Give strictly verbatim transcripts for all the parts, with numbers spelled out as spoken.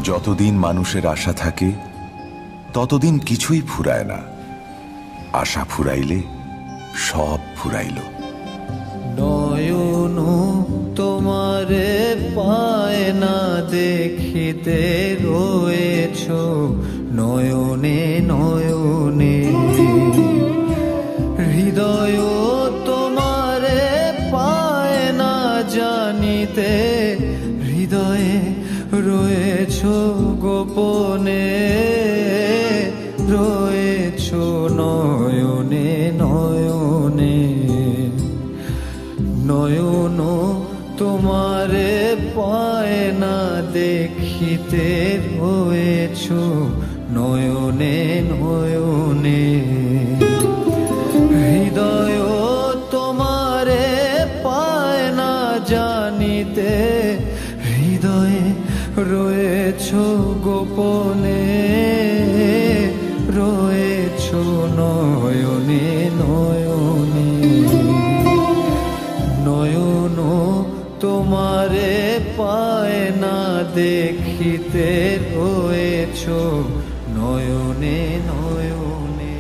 যতদিন মানুষের আশা থাকে ততদিন কিছুই ফুরায় না, আশা ফুরাইলে সব ফুরাইল। নয়ন তোমারে পায় না দেখিতে রয়েছ নয়নে নয়নে, হৃদয় তোমারে পায় না জানিতে হৃদয়ে রয়েছ গোপনে, রয়েছ নয়নে নয়নে। নয়ন তোমারে পায় না দেখিতে রয়েছ নয়নে নয়নে, হৃদয় তোমারে পায় না জানিতে হৃদয়ে রয়েছ গোপনে, রয়েছ নয়নে নয়নে। নয়ন তোমারে পায় না দেখিতে রয়েছ নয়নে নয়নে।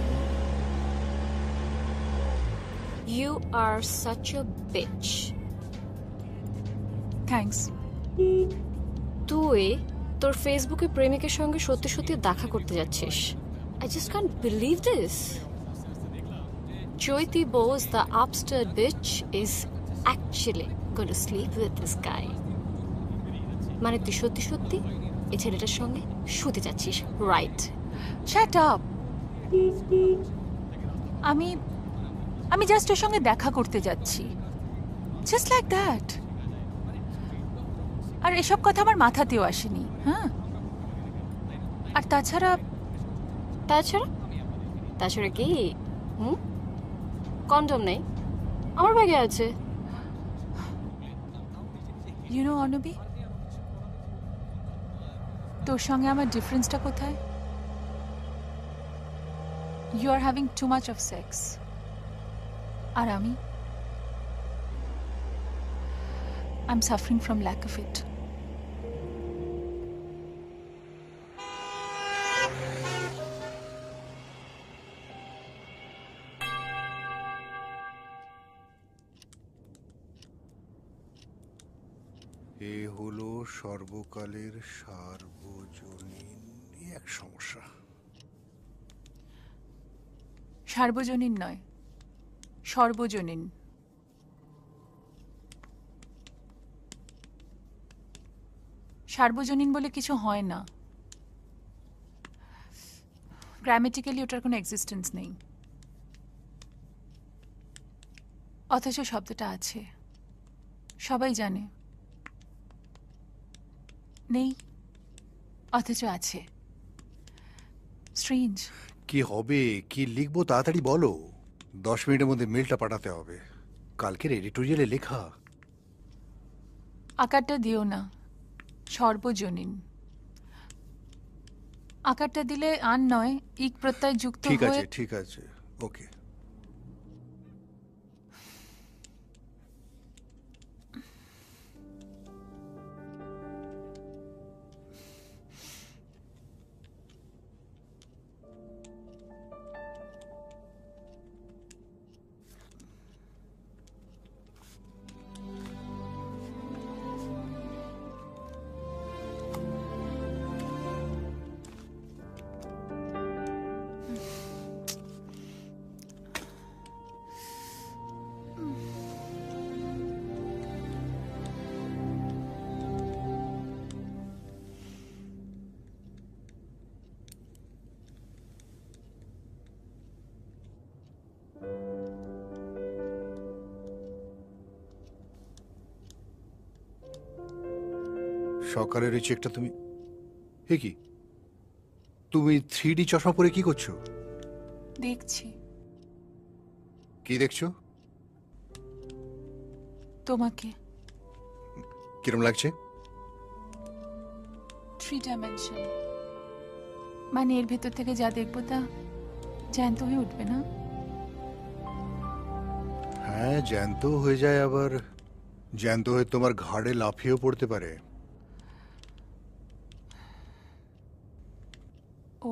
You are such a bitch. Thanks. তুই তোর ফেসবুকে প্রেমিকের সঙ্গে সত্যি সত্যি দেখা করতে যাচ্ছিস। I just can't believe this. Jyoti Bose, the upstairt bitch, is actually going to sleep with this guy. মানে তুই সত্যি সত্যি এই ছেলেটার সঙ্গে শুতে যাচ্ছিস, রাইট? Shut up. আমি আমি জাস্ট ওর সঙ্গে দেখা করতে যাচ্ছি, জাস্ট লাইক দ্যাট। আর এসব কথা আমার মাথাতেও আসেনি। হ্যাঁ, আর তাছাড়া তাছাড়া তাছাড়া কি? হুম, কন্ডম নেই? আমার ব্যাগে আছে। ইউ নো অনবি, তোর সঙ্গে আমার ডিফারেন্সটা কোথায়? You are having too much of sex, আর আমি I am suffering from lack of it. এ হলো সর্বকালের সার্বজনীন এক সমস্যা। সার্বজনীন নয়, সর্বজনীন। সার্বজনীন বলে কিছু হয় না, গ্রামেটিক্যালি ওটার কোনো এক্সিস্টেন্স নেই, অথচ শব্দটা আছে, সবাই জানে। নেই অথচ আছে। স্ট্রেঞ্জ। কি হবে, কি লিখবো তাড়াতাড়ি বলো। দশ মিনিটের মধ্যে মেলটা পাঠাতে হবে। কালকের এডিটোরিয়ালে লেখা। আকারটা দিও না, সর্বজনীন। আকারটা দিলে আন নয়, ইক প্রত্যয় যুক্ত হয়ে। ঠিক আছে ঠিক আছে, ওকে। সকালের এই চেকটা তুমি, হে কি তুমি থ্রি ডি চশমা পরে কি করছো? দেখছি। কি দেখছো? তোমাকে। কিরম লাগছে? থ্রি ডাইমেনশন, মানে এর ভেতর থেকে যা দেখবো তা জ্যান্ত হয়ে উঠবে না? হ্যাঁ, জ্যান্ত হয়ে যায়, আবার জ্যান্ত হয়ে তোমার ঘাড়ে লাফিয়েও পড়তে পারে। ও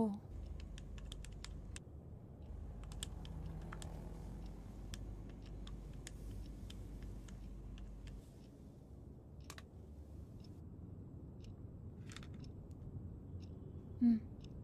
হুম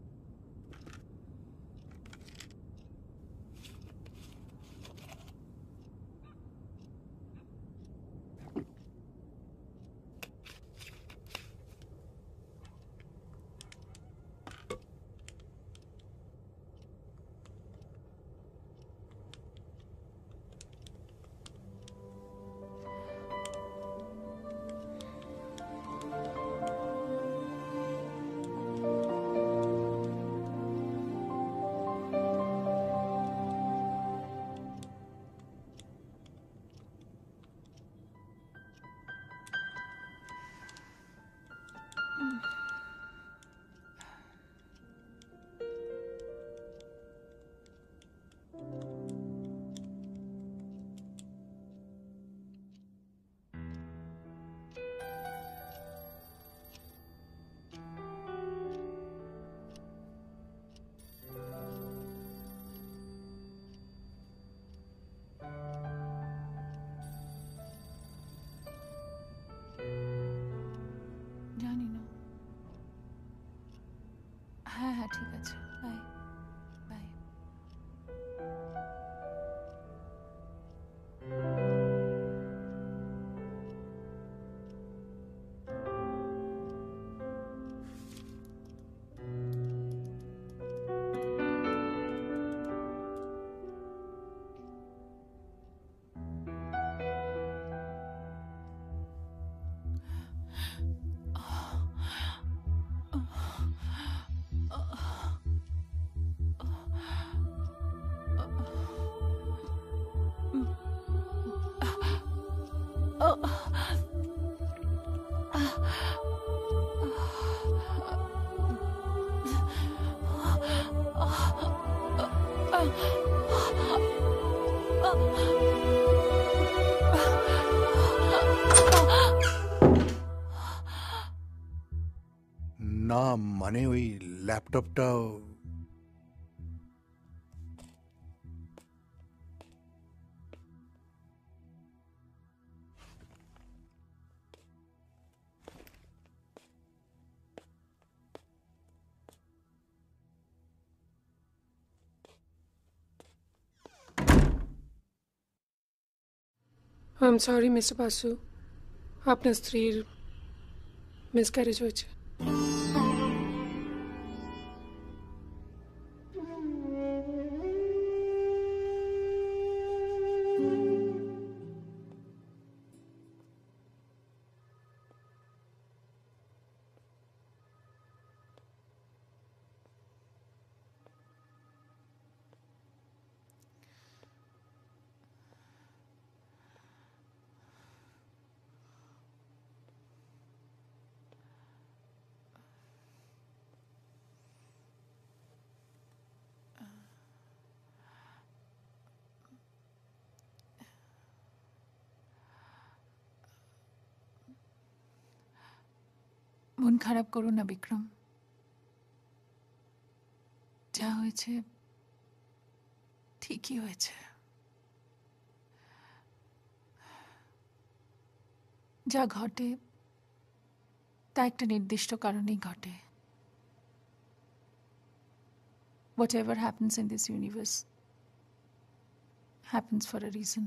জানি না। হ্যাঁ হ্যাঁ ঠিক আছে, বাই বাই। না মানে ওই ল্যাপটপটা I am sorry mister Basu, আপনার স্ত্রীর মিসক্যারেজ হয়েছে। মন খারাপ করো না বিক্রম, যা হয়েছে ঠিকই হয়েছে। যা ঘটে তা একটা নির্দিষ্ট কারণেই ঘটে। Whatever happens in this universe happens for a reason.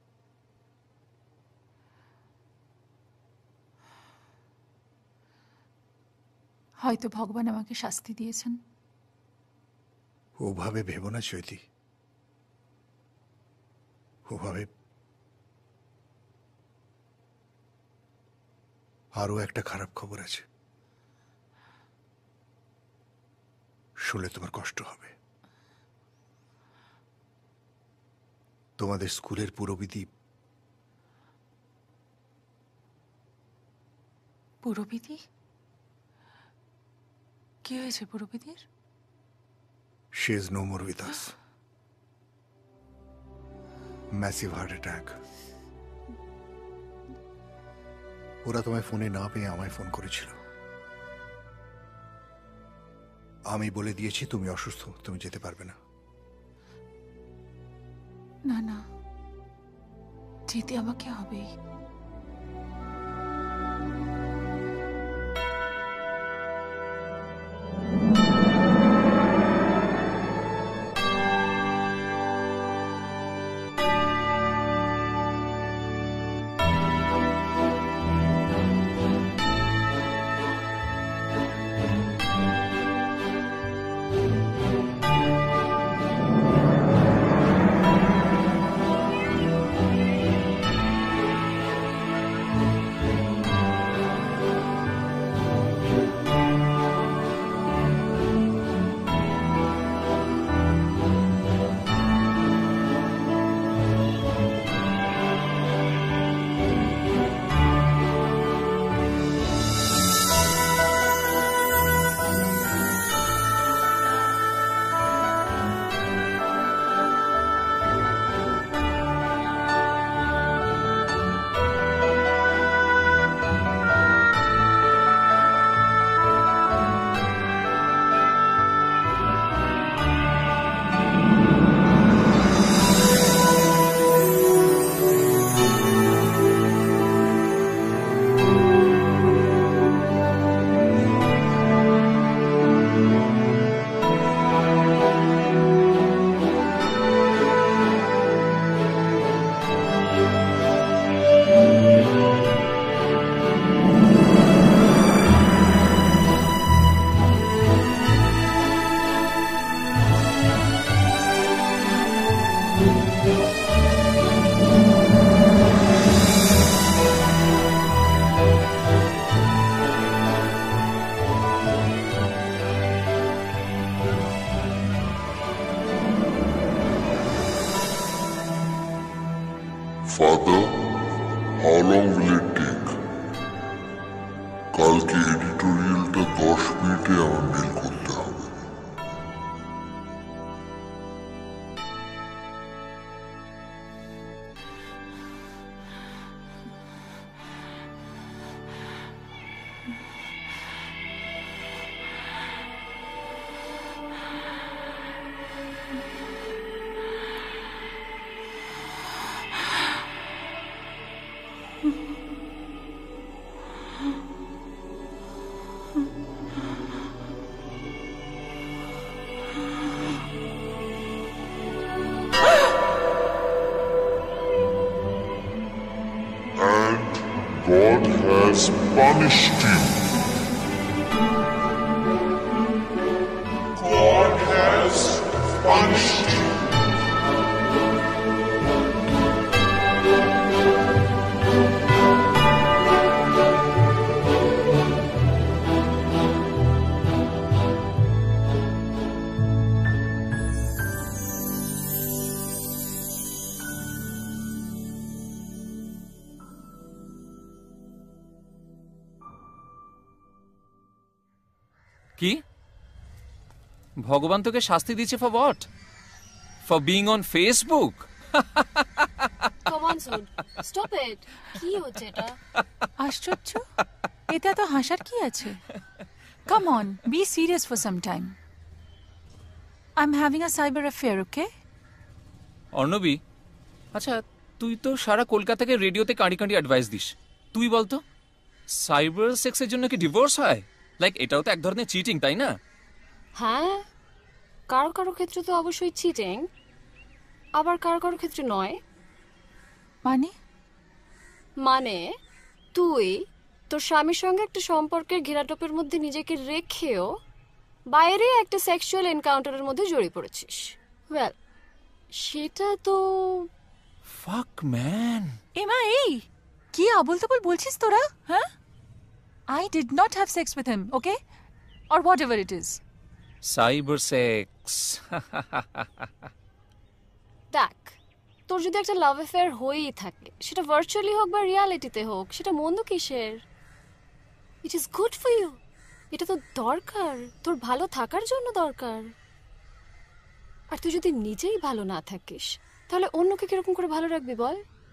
হয়তো ভগবান আমাকে শাস্তি দিয়েছেন। ওভাবে ভেবো না চৈতি, ওভাবে আরো একটা খারাপ খবর আছে, শুনলে তোমার কষ্ট হবে। তোমাদের স্কুলের পুরবিধি পুরোবিধি? কি হয়েছে পুরোবিধির? She is no more with us. Massive heart attack. ওরা তোমায় ফোনে না পেয়ে আমায় ফোন করেছিল। আমি বলে দিয়েছি তুমি অসুস্থ, তুমি যেতে পারবে না। না না, যেতে আমাকে হবেই। Father, how long will it take? কালকে এডিটোরিয়ালটা দশ মিনিটে আমার মেল করতে হবে। God has punished you. God has punished you. কি ভগবান তোকে শাস্তি দিচ্ছে for what? For being on Facebook? Come on soon, stop it. কি হচ্ছে এটা? আশ্চর্য, এটা তো হাসার কি আছে? Come on, be serious for some time. I am having a cyber affair, okay? Arnabi, আচ্ছা তুই তো সারা কলকাতাকে রেডিওতে কাঁড়ি কাঁড়ি অ্যাডভাইস দিস। তুই বলতো সাইবার সেক্সের জন্য কি ডিভোর্স হয়? লাইক এটাও তো এক ধরনের চিটিং, তাই না? হ্যাঁ, কারো কারো ক্ষেত্রে তো অবশ্যই চিটিং, আবার কারো কারো ক্ষেত্রে নয়। মানে মানে তুই তোর স্বামীর সঙ্গে একটা সম্পর্কের ঘেরাটোপের মধ্যে নিজেকে রেখেও বাইরে একটা সেক্সুয়াল এনকাউন্টারের মধ্যে জড়িয়ে পড়েছিস। ওয়েল, সেটা তো ফাক ম্যান। এমা, এই কি আবল তাবল বলছিস তোরা? হ্যাঁ, I did not have sex with him, okay? Or whatever it is. Cyber sex. দেখ, তোর যদি একটা লাভ অ্যাফেয়ার হয়েই থাকে, সেটা ভার্চুয়ালি হোক বা রিয়ালিটিতে হোক, সেটা মন্দ কিসের? It is good for you. এটা তো দরকার, তোর ভালো থাকার জন্য দরকার। আর তুই যদি নিজেই ভালো না থাকিস, তাহলে অন্যকে কিরকম করে ভালো রাখবি বল?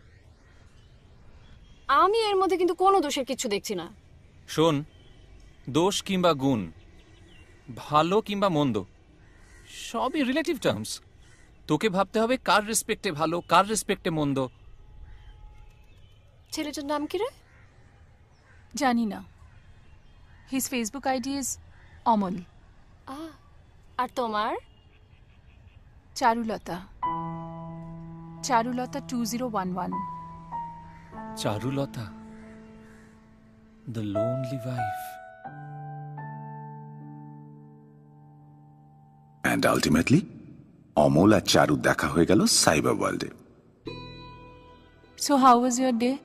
আমি এর মধ্যে কিন্তু কোনো দোষের কিচ্ছু দেখছি না। শোন, দোষ কিংবা গুণ ভালো কিংবা মন্দ সবই রিলেটিভ টার্মস। তোকে ভাবতে হবে কার রেসপেক্টে ভালো, কার রেসপেক্টে মন্দ। ছেলেটার নাম কি রে? জানি না। His Facebook ID is Amal. আহ, আর তোমার? Charulata. Charulata two zero one one. Charulata, the lonely wife. And ultimately Amal আর চারু দেখা হয়ে গেল সাইবার ওয়ার্ল্ডে। So how was your day?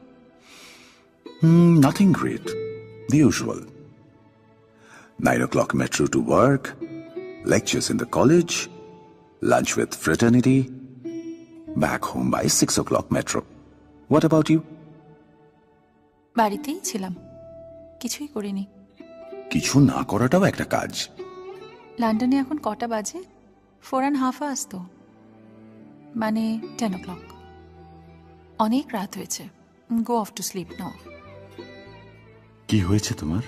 Nothing great, the usual. Nine o'clock metro to work, lectures in the college, lunch with fraternity, back home by six o'clock metro. What about you? বাড়িতেই ছিলাম, কিছুই করিনি। কিছু না করাটাও একটা কাজ। লন্ডনে এখন কটা বাজে? ফোর অ্যান্ড হাফ আওয়ার্স তো, মানে টেন ও ক্লক। অনেক রাত হয়েছে, go off to sleep now. কি হয়েছে তোমার?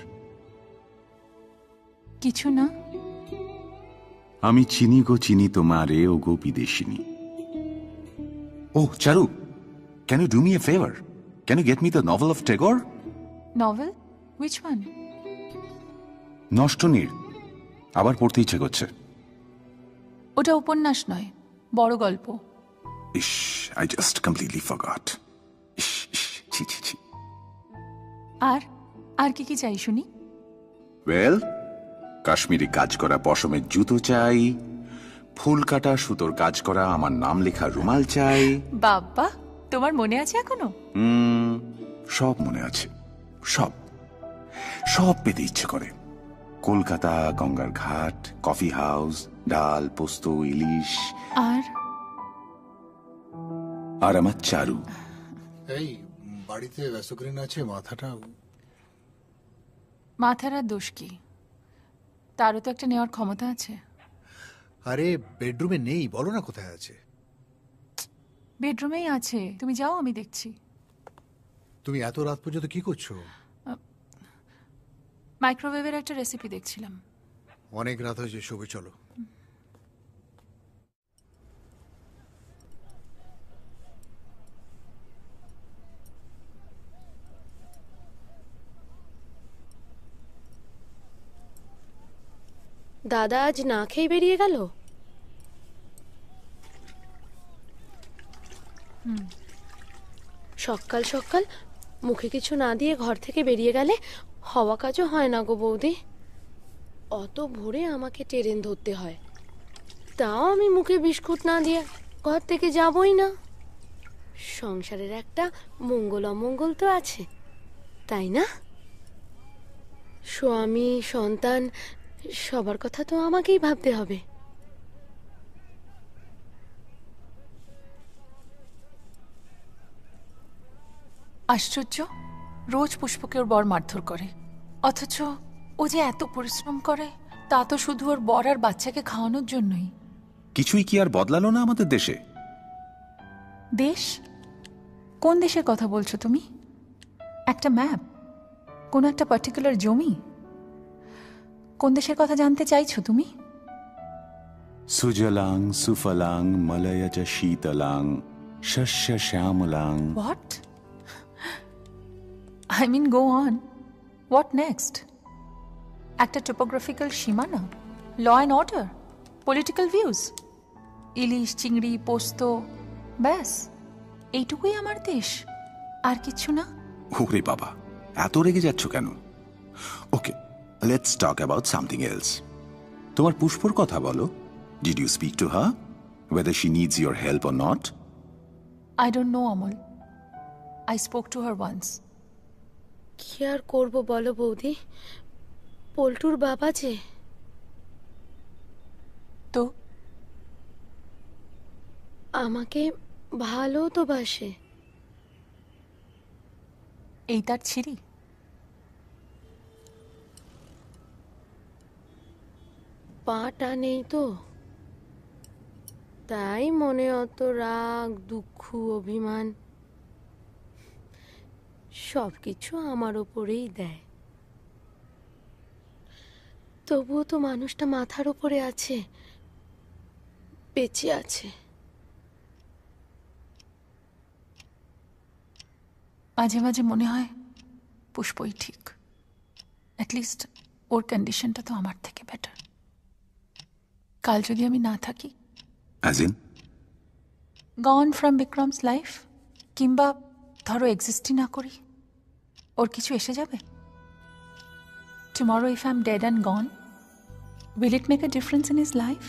কিছু না। আমি চিনি গো চিনি তোমারে, ও গো বিদেশিনী। Oh, Charu, can you do me a favor? Can you get me the novel of Tagore? Novel? Which one? Nastanirh. আবার পড়তে ইচ্ছে করছে। ওটা উপন্যাস নয়, বড় গল্প। ইস, I just completely forgot. ইস, ইস, ছি ছি ছি। আর আর কি কি চাই শুনি? ওয়েল, কাশ্মীরি কাজ করা পশমের জুতো চাই, ফুল কাটা সুতোর কাজ করা আমার নাম লেখা রুমাল চাই। বাবা, তোমার মনে আছে এখনো? হুম, সব মনে আছে, সব সব পেতে ইচ্ছে করে। কলকাতা, গঙ্গার ঘাট, কফি হাউস, ডাল, পোস্ত, ইলিশ। আর আর আমার চারু। এই বাড়িতে ব্যস্তগ্রীন আছে, মাথাটা। মাথার আর দোষ কি? তারও তো একটা নেওয়ার ক্ষমতা আছে। আরে বেডরুমে নেই, বলো না কোথায় আছে। বেডরুমেই আছে, তুমি যাও, আমি দেখছি। তুমি এত রাত পর্যন্ত কি করছো? মাইক্রোওয়েভের একটা রেসিপি দেখছিলাম। অনেক রাত হয়েছে, শোবে চলো। দাদা আজ না খেয়ে বেরিয়ে গেল? সকাল সকাল মুখে কিছু না দিয়ে ঘর থেকে বেরিয়ে গেলে হওয়া কাজও হয় না গো বৌদি। অত ভোরে আমাকে ট্রেন ধরতে হয়, তাও আমি মুখে বিস্কুট না দিয়ে ঘর থেকে যাবই না। সংসারের একটা মঙ্গল অমঙ্গল তো আছে, তাই না? স্বামী, সন্তান, সবার কথা তো আমাকেই ভাবতে হবে। আশ্চর্য, রোজ পুষ্পকে ওর বর মারধর করে, অথচ ও যে এত পরিশ্রম করে তা তো শুধু ওর বর আর বাচ্চাকে খাওয়ানোর জন্যই। কিছুই কি আর বদলালো না আমাদের দেশে? দেশ? কোন দেশের কথা বলছো তুমি? একটা ম্যাপ? কোন একটা পার্টিকুলার জমি? কোন দেশের কথা জানতে চাইছো তুমি? সুজলাং সুফলাং মলয়জ শীতলাং শস্য শ্যামলাং। What? I mean go on, what next? একটা টোপোগ্রাফিক্যাল সীমানা, law and order, political views, ইলিশ, চিংড়ি, পোস্ত, ব্যাস এইটুকুই আমার দেশ, আর কিছু না। ওরে বাবা, এত রেগে যাচ্ছ কেন? Okay, let's talk about something else. তোমার পুষ্পর কথা বলো। Did you speak to her, whether she needs your help or not? I don't know, Amol. I spoke to her once. কি আর করবো বলো বৌদি, পল্টুর বাবা যে। তো আমাকে ভালো তো বাসে। এই তার ছিরি? পাটা নেই তো, তাই মনে অত রাগ, দুঃখ, অভিমান সব কিছু আমার ওপরেই দেয়। তবুও তো মানুষটা মাথার উপরে আছে, বেঁচে আছে। মাঝে মাঝে মনে হয় পুষ্পই ঠিক। অ্যাটলিস্ট ওর কন্ডিশনটা তো আমার থেকে বেটার। কাল যদি আমি না থাকি, As in? Gone from Vikram's life, কিংবা ধরো এক্সিস্টই না করি, ওর কিছু এসে যাবে? Tomorrow if I am dead and gone, will it make a difference in his life?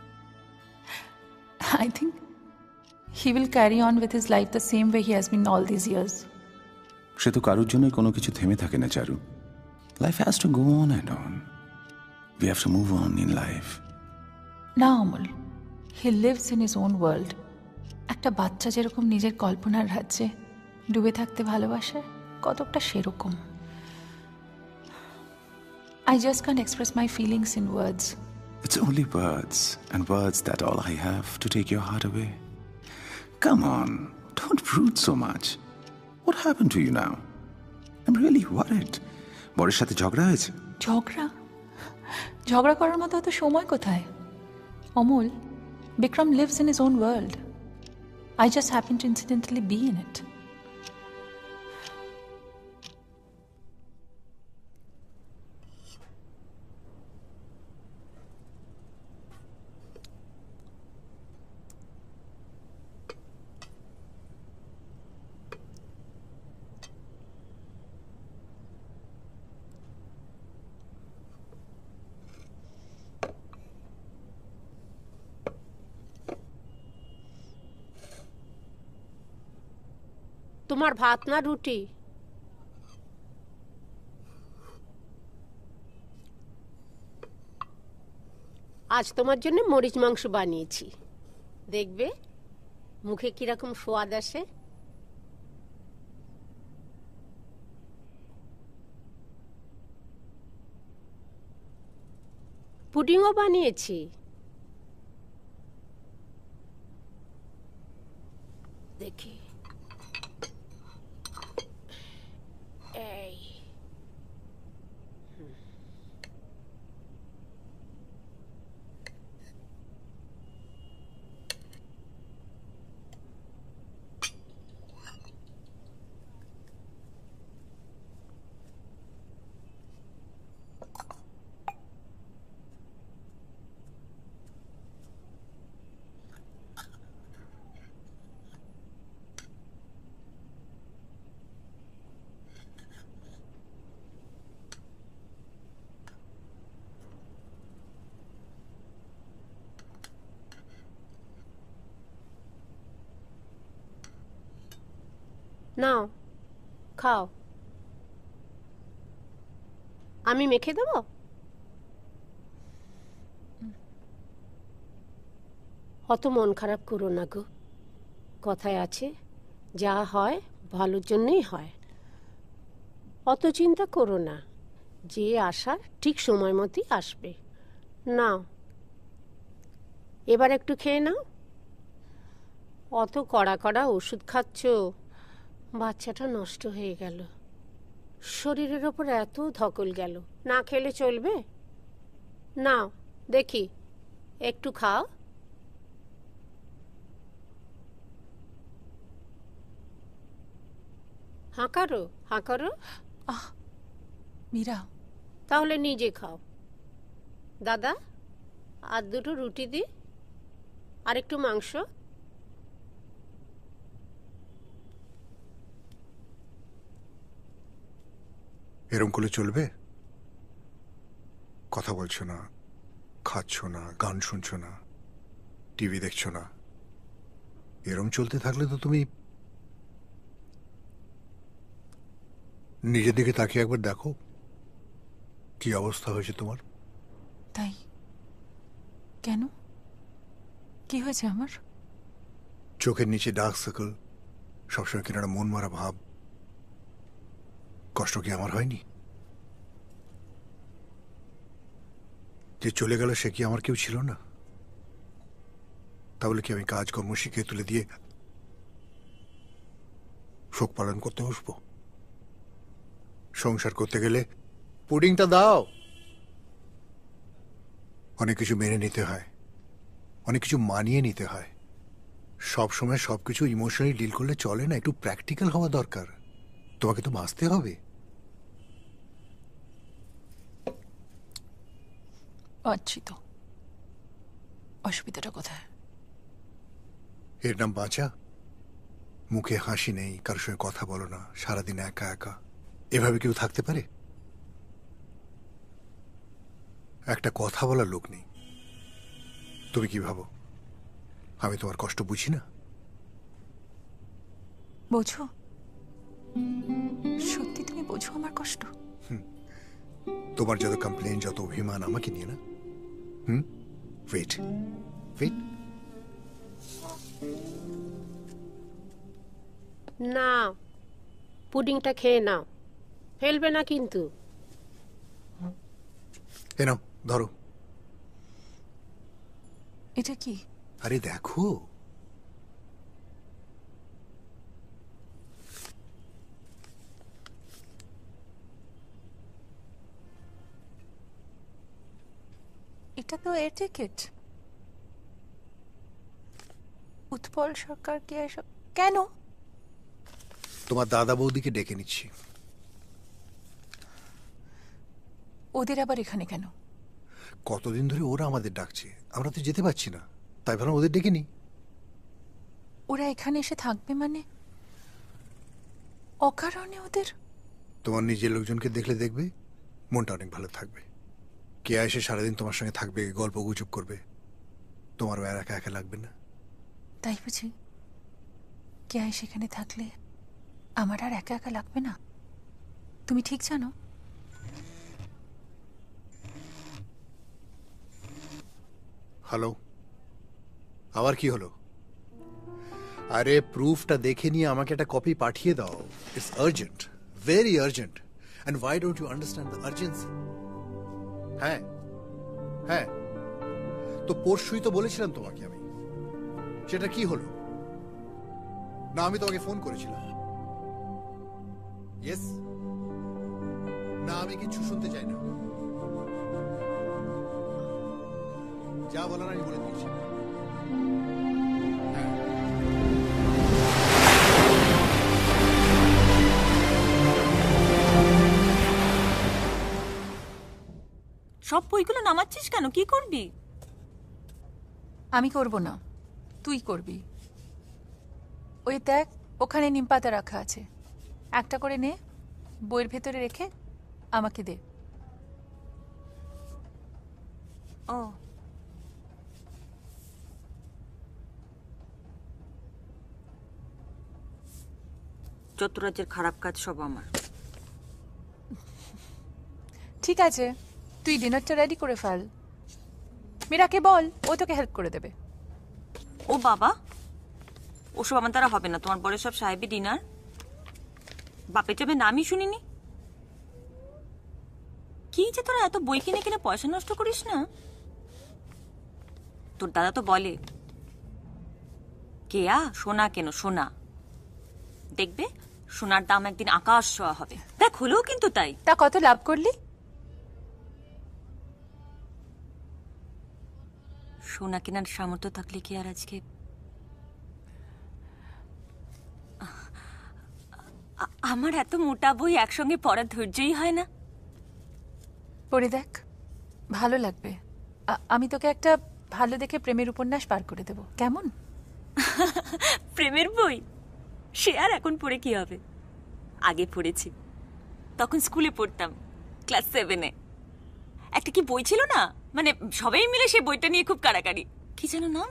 I think he will carry on with his life the same way he has been all these years. সে তো কারোর জন্যই কোনো কিছু থেমে থাকে না চারু। Life has to go on and on. We have to move on in life. না Amal, he lives in his own world. একটা বাচ্চা যেরকম নিজের কল্পনার রাজ্যে ডুবে থাকতে ভালোবাসে, কতকটা সেরকম। I just can't express my feelings in words. It's only words, and words that all I have to take your heart away. Come on, don't brood so much. What happened to you now? I'm really worried. বরের সাথে ঝগড়া হয়েছে? ঝগড়া ঝগড়া করার মতো অত সময় কোথায় Amal? Vikram lives in his own world. I just happen to incidentally be in it. তোমার ভাত না রুটি? আজ তোমার জন্য মরিচ মাংস বানিয়েছি, দেখবে মুখে কিরকম স্বাদ আসে। পুডিংও বানিয়েছি, দেখি। এই নাও খাও। আমি মেখে দেব? অত মন খারাপ করো না গো। কথায় আছে, যা হয় ভালোর জন্যই হয়। অত চিন্তা করো না, যে আসার ঠিক সময় মতোই আসবে। নাও এবার একটু খেয়ে নাও। অত কড়া কড়া ওষুধ খাচ্ছ, বাচ্চাটা নষ্ট হয়ে গেল। শরীরের ওপর এত ধকল গেল, না খেলে চলবে? নাও দেখি একটু খাও। হাঁ করো, হাঁ করো। আহ মীরা, তাহলে নিজে খাও। দাদা, আর দুটো রুটি দি, আর একটু মাংস। এরম করলে চলবে? কথা বলছো না, খাচ্ছ না, গান শুনছো না, টিভি দেখছো না। এরম চলতে থাকলে তো তুমি নিজের দিকে তাকিয়ে একবার দেখো কি অবস্থা হয়েছে তোমার। তাই কেন? কি হয়েছে আমার? চোখের নিচে ডার্ক সার্কেল, সবসময় কিনারা মন মারা ভাব। কষ্ট কি আমার হয়নি? যে চলে গেল সে কি আমার কেউ ছিল না? তাহলে কি আমি কাজকর্ম শিখে তুলে দিয়ে শোক পালন করতে বসবো? সংসার করতে গেলে পুডিংটা দাও। অনেক কিছু মেনে নিতে হয়, অনেক কিছু মানিয়ে নিতে হয়। সব সময় সবকিছু ইমোশনালি ডিল করলে চলে না, একটু প্র্যাকটিক্যাল হওয়া দরকার। তোমাকে তো বাঁচতে হবে। আচ্ছি তো, অসুবিধাটা কোথায়? এর নাম বাঁচা? মুখে হাসি নেই, কারোর সঙ্গে কথা বলো না, সারাদিন একা একা, এভাবে কেউ থাকতে পারে? একটা কথা বলার লোক নেই। তুমি কি ভাবো আমি তোমার কষ্ট বুঝি না? বোঝো, সত্যি তুমি বোঝো আমার কষ্ট? তোমার যত কমপ্লেন, যত অভিমান আমাকে নিয়ে না। হুম, ওয়েট ওয়েট। না, পুডিংটা খেয়ে নাও, ফেলবে না কিন্তু। এ নাও ধরো। এটা কি? আরে দেখো, এটা তো এর টিকিট। উৎপল সরকার কি এসব কেন? তোমার দাদা বৌদিকে ডেকে নিচ্ছি। ওদের আবার এখানে কেন? কতদিন ধরে ওরা আমাদের ডাকছে, আমরা তো যেতে পারছি না, তাই ভাবলাম ওদের ডেকে নি। ওরা এখানে এসে থাকবে মানে? অকারণে ওদের? তোমার নিজের লোকজনকে দেখলে দেখবে মনটা অনেক ভালো থাকবে। কে এসে সারাদিন তোমার সঙ্গে থাকবে, গল্প গুজব করবে, তোমারও আর একা একা লাগবে না। তাই বুঝি? কে সেখানে থাকলে আমার আর একা একা লাগবে না? তুমি ঠিক জানো। হ্যালো, আবার কি হলো? আরে প্রুফটা দেখে নিয়ে আমাকে একটা কপি পাঠিয়ে দাও। It's urgent, very urgent. And why don't you understand the urgency? হ্যাঁ হ্যাঁ, তো পরশুই তো বলেছিলাম তোমাকে আমি। সেটা কি হলো? না আমি তোমাকে ফোন করেছিলাম। ইয়েস না, আমি কিছু শুনতে চাই না। যা বলার আমি বলে দিয়েছি। সব বইগুলো নামাচ্ছিস কেন? কি করবি? আমি করব না, তুই করবি। ওই দেখ, ওখানে নিম পাতা রাখা আছে, একটা করে নে, বইয়ের ভেতরে রেখে আমাকে দে। ও, চতুরাজ্যের খারাপ কাজ সব আমার। ঠিক আছে, তুই ডিনারটা রেডি করে ফেল। মীরাকে বল, ও তোকে হেল্প করে দেবে। ও বাবা, ওসব আমার দ্বারা হবে না। তোমার বরের সব সাহেবি ডিনার, বাপের যাবে নামই শুনিনি। কি যে তোরা এত বই কিনে কিনে পয়সা নষ্ট করিস না? তোর দাদা তো বলে, কেয়া সোনা কেন, সোনা দেখবে সোনার দাম একদিন আকাশ ছোঁয়া হবে। দেখ হলেও কিন্তু তাই। তা কত লাভ করলি? সোনা কেনার সামর্থ্য থাকলে কি আর আজকে আমার এত মোটা বই একসঙ্গে পড়ার ধৈর্যই হয় না। পড়ে দেখ, ভালো লাগবে। আমি তোকে একটা ভালো দেখে প্রেমের উপন্যাস পার করে দেব, কেমন? প্রেমের বই? সে আর এখন পড়ে কি হবে? আগে পড়েছি, তখন স্কুলে পড়তাম, ক্লাস সেভেনে। একটা কি বই ছিল না, মানে সবাই মিলে সেই বইটা নিয়ে খুব কাড়াকাড়ি। কি যেন নাম,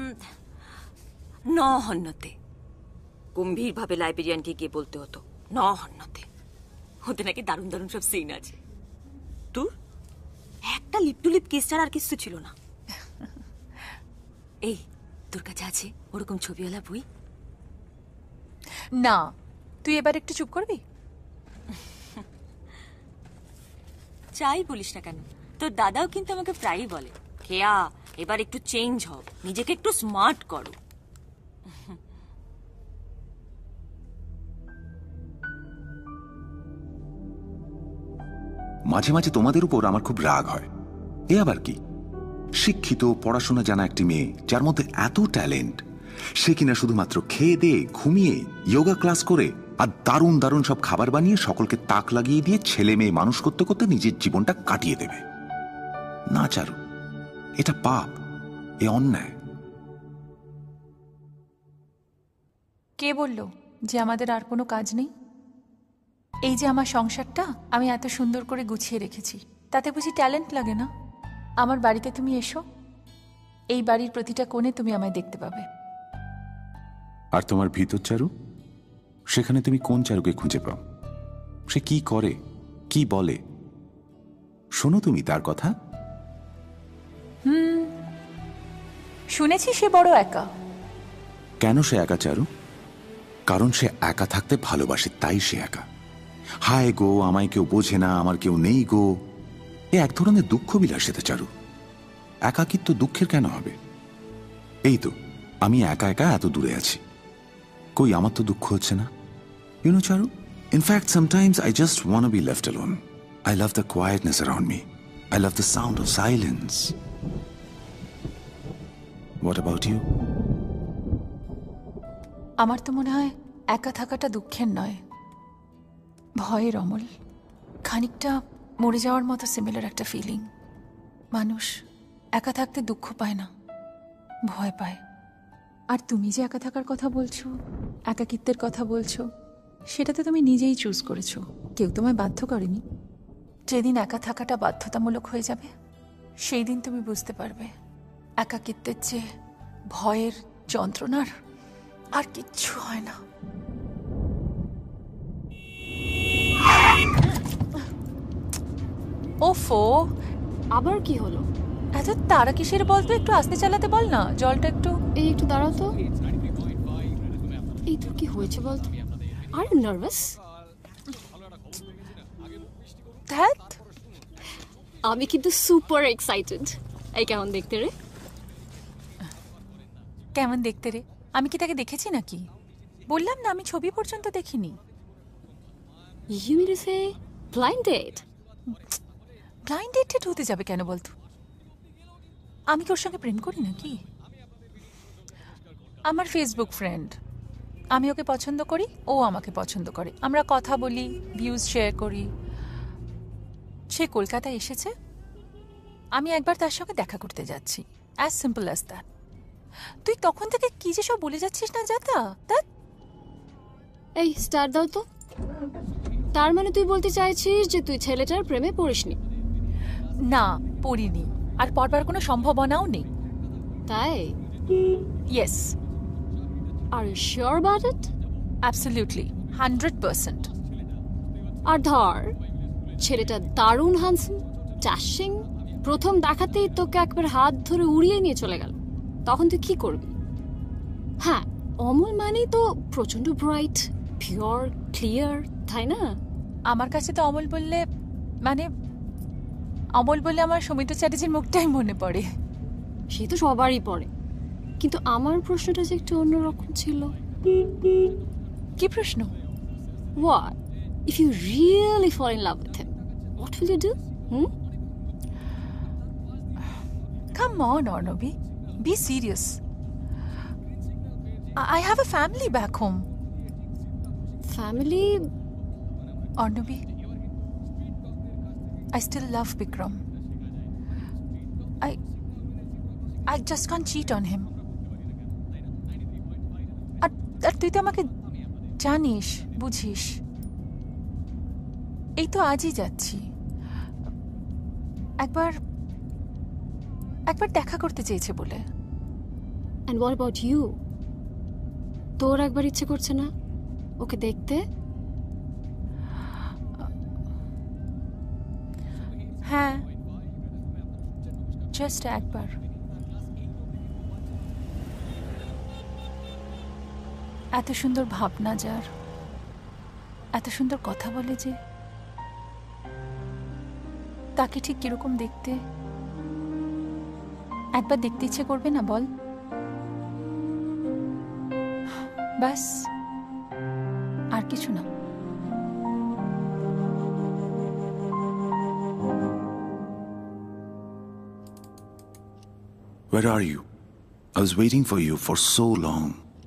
ন হন্যতে। গম্ভীর ভাবে লাইব্রেরিয়ানকে গিয়ে বলতে হতো ন হন্যতে। ওতে নাকি দারুণ দারুণ সব সিন আছে। তোর একটা লিপ টু লিপ কিস ছাড়া আর কিছু ছিল না। এই তোর কাছে আছে ওরকম ছবিওয়ালা বই? না, তুই এবার একটু চুপ করবি? চাই বলিস না কেন, তোর দাদাও কিন্তু আমাকে প্রায়ই বলে, কেয়া এবার একটু চেঞ্জ হও, নিজেকে একটু স্মার্ট করো। মাঝে মাঝে তোমাদের উপর আমার খুব রাগ হয়। এ আবার কি? শিক্ষিত পড়াশোনা জানা একটি মেয়ে যার মধ্যে এত ট্যালেন্ট, সে কিনা শুধুমাত্র খেয়ে দিয়ে ঘুমিয়ে যোগা ক্লাস করে আর দারুণ দারুণ সব খাবার বানিয়ে সকলকে তাক লাগিয়ে দিয়ে ছেলে মেয়ে মানুষ করতে করতে নিজের জীবনটা কাটিয়ে দেবে। না চারু, এটা পাপ, এ অন্যায়। কে বলল যে আমাদের আর কোনো কাজ নেই? এই যে আমার সংসারটা আমি এত সুন্দর করে গুছিয়ে রেখেছি, তাতে বুঝি ট্যালেন্ট লাগে না? আমার বাড়িতে তুমি এসো, এই বাড়ির প্রতিটা কোণে তুমি আমায় দেখতে পাবে। আর তোমার ভিতর চারু, সেখানে তুমি কোন চারুকে খুঁজে পাও? সে কি করে, কি বলে, শোনো তুমি তার কথা? হুম, শুনেছি সে বড় একা। কেন সে একা চারু? কারণ সে একা থাকতে ভালোবাসে, তাই সে একা। হায় গো, আমায় কেউ বোঝে না, আমার কেউ নেই গো, এ এক ধরনের দুঃখ বিলাসিতা চারু। একাকিত্ব দুঃখের কেন হবে? এই তো আমি একা একা এত দূরে আছি, কই আমার তো দুঃখ হচ্ছে না। You know Charu, in fact sometimes I just want to be left alone. I love the quietness around me, I love the sound of silence. What about you? আমার তো মনে হয় একা থাকাটা দুঃখের নয়, ভয়ের। অমল, খানিকটা মরে যাওয়ার মতো সিমিলার একটা ফিলিং। মানুষ একা থাকতে দুঃখ পায় না, ভয় পায়। আর তুমি যে একা থাকার কথা বলছো, একাকিত্বের কথা বলছো, সেটা তো তুমি নিজেই চুজ করেছো, কেউ তোমায় বাধ্য করেনি। যেদিন একা থাকাটা বাধ্যতামূলক হয়ে যাবে, সেই দিন তুমি বুঝতে পারবে একাকিত্বের চেয়ে ভয়ের, যন্ত্রণার আর কিচ্ছু হয় না। ওফো, আবার কি হলো? এত তারা কিসের বলতো? একটু আস্তে চালাতে বল না, জলটা একটু। এই একটু দাঁড়াও তো। এই তোর কি হয়েছে বলতো? আর নার্ভাস? ধ্যাত, আমি কিন্তু সুপার এক্সাইটেড। এই কেমন দেখতে রে? কেমন দেখতে রে? আমি কি তাকে দেখেছি নাকি? বললাম না, আমি ছবি পর্যন্ত দেখিনি। You mean to say blind date? Blind date হতে যাবে কেন বলতো? আমি কি ওর সঙ্গে প্রেম করি নাকি? আমার ফেসবুক ফ্রেন্ড, আমি ওকে পছন্দ করি, ও আমাকে পছন্দ করে, আমরা কথা বলি, ভিউজ শেয়ার করি। সে কলকাতায় এসেছে, আমি একবার তার সঙ্গে দেখা করতে যাচ্ছি, অ্যাজ সিম্পল অ্যাজ দ্যাট। তুই তখন থেকে কি যে সব বলে যাচ্ছিস না যাতা। এই স্টার দাও তো। তার মানে তুই বলতে চাইছিস যে তুই ছেলেটার প্রেমে পড়িসনি? না, পড়িনি, আর পড়বার কোনো সম্ভাবনাও নেই। তাই? Yes. Are you sure about it? Absolutely, hundred percent. আর ধর ছেলেটা দারুণ হ্যান্ডসাম, ড্যাশিং, প্রথম দেখাতেই তোকে একবার হাত ধরে উড়িয়ে নিয়ে চলে গেল, তখন তুই কি করবি? হ্যাঁ, অমল মানেই তো প্রচন্ড ব্রাইট, পিওর, ক্লিয়ার, তাই না? আমার কাছে তো অমল বললে, মানে অমল বললে আমার সৌমিত্র চ্যাটার্জির মুখটাই মনে পড়ে। সে তো সবারই পড়ে, কিন্তু আমার প্রশ্নটা যে একটু অন্যরকম ছিল। কি প্রশ্ন? What if you really fall in love with him? What will you do? Hmm? Come on, Arnabi. Be serious. I have a family back home. Family? Arnabi, I still love Bikram. I I just can't cheat on him. আর আর তুই তো আমাকে জানিস, বুঝিস। এই তো আজই যাচ্ছি, একবার একবার দেখা করতে চেয়েছে বলে। And what about you? তোর একবার ইচ্ছে করছে না ওকে দেখতে? হ্যাঁ, জাস্ট একবার। এত সুন্দর ভাবনা যার, এত সুন্দর কথা বলে যে, তাকে ঠিক কিরকম দেখতে একবার দেখতে ইচ্ছে করবে না বল? ব্যাস, আর কিছু না। Where are you? I was waiting for you for so long.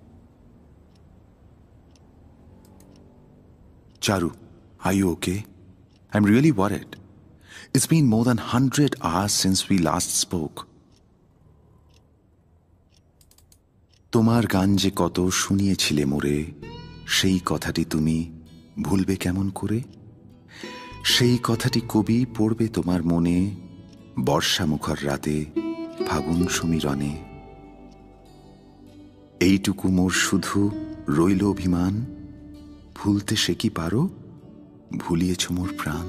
Charu, are you okay? I'm really worried. It's been more than one hundred hours since we last spoke. তোমার গান যে কত শুনিয়েছিলে মোরে, সেই কথাটি তুমি ভুলবে কেমন করে? সেই কথাটি কবি পড়বে তোমার মনে, বর্ষা মুখর রাতে ফাগুন সমীরণে। এইটুকু মোর শুধু রইল অভিমান, ভুলতে সে কি পারো? ভুলিয়েছ মোর প্রাণ।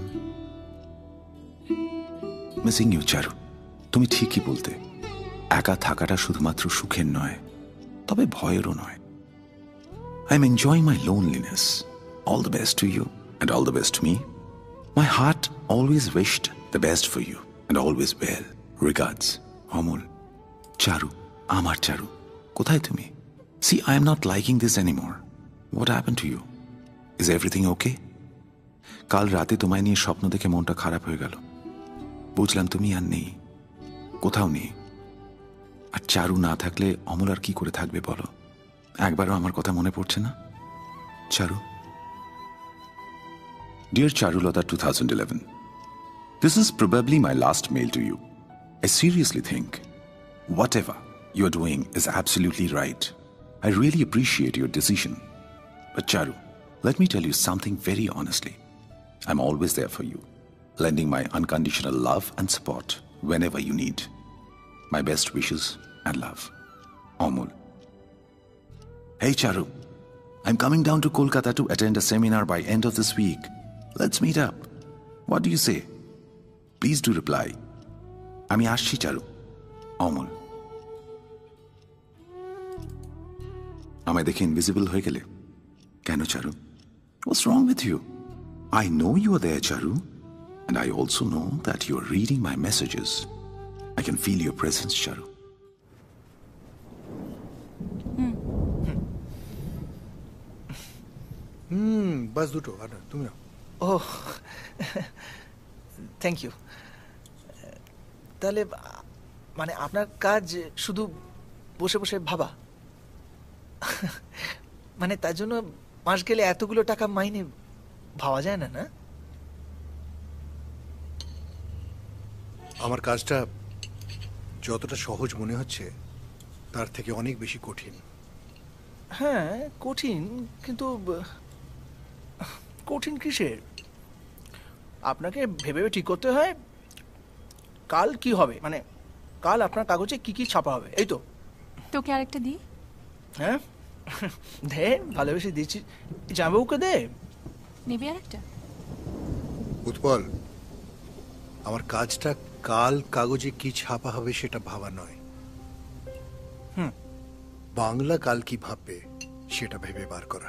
মিসিং ইউ চারু, তুমি ঠিকই বলতে। একা থাকাটা শুধুমাত্র সুখের নয়, তবে ভয়েরও নয়। I am enjoying my loneliness. All the best to you and all the best to me. My heart always wished the best for you and always well. Regards, Amal. Charu, আমার চারু, কোথায় তুমি? See, I am not liking this anymore. What happened to you? Is everything okay? কাল রাতে তোমায় নিয়ে স্বপ্ন দেখে মনটা খারাপ হয়ে গেল। বুঝলাম তুমি আর নেই, কোথাও নেই। আর চারু না থাকলে অমল আর কি করে থাকবে বলো? একবারও আমার কথা মনে পড়ছে না? চারু। Dear Charulata twenty eleven, this is probably my last mail to you. I seriously think whatever you're doing is absolutely right. I really appreciate your decision. But Charu, let me tell you something very honestly. I'm always there for you, lending my unconditional love and support whenever you need. My best wishes and love. Amol. Hey Charu, I'm coming down to Kolkata to attend a seminar by end of this week. Let's meet up. What do you say? Please do reply. Ami ashchi Charu. Amol. আমায় দেখে invisible হয়ে গেলে কেন চারু? What's wrong with you? I know you are there, Charu, and I also know that you are reading my messages. I can feel your presence, Charu. হুম, বাস দুটো। আর তুমি না? ও, থ্যাংক ইউ। তাহলে মানে আপনার কাজ শুধু বসে বসে ভাবা? মানে তার জন্য মাস গেলে এতগুলো টাকা মাইনে ভাবা যায় না? না, আমার কাজটা যতটা সহজ মনে হচ্ছে তার থেকে অনেক বেশি কঠিন। হ্যাঁ কঠিন, কিন্তু কঠিন কিসের? আপনাকে ভেবে ভেবে ঠিক করতে হয় কাল কি হবে, মানে কাল আপনার কাগজে কি কি ছাপা হবে, এই তো। তোকে আরেকটা দিই? হ্যাঁ দে, ভালোবেসে দিচ্ছি। জামাইবাবুকে দে। নেবে আরেকটা? উৎপল, আমার কাজটা কাল কাগজে কি ছাপা হবে সেটা ভাবা নয়, হুম, বাংলা কাল কি ভাববে সেটা ভেবে বার করা।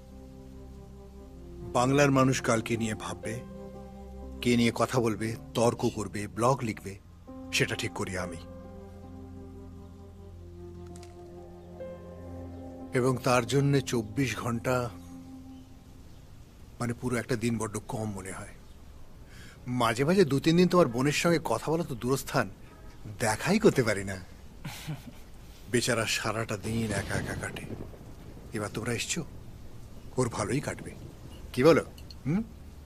বাংলার মানুষ কালকে নিয়ে ভাববে, কে নিয়ে কথা বলবে, তর্ক করবে, ব্লগ লিখবে, সেটা ঠিক করি আমি। এবং তার জন্য চব্বিশ ঘন্টা মানে পুরো একটা দিন বড্ড কম মনে হয়। মাঝে মাঝে দু তিন দিন তোমার বোনের সঙ্গে কথা বলা তো দূরস্থান, দেখাই করতে পারি না। বেচারা সারাটা দিন একা একা কাটে। এবার তোমরা এসছো, ওর ভালোই কাটবে, কি বলো? হুম।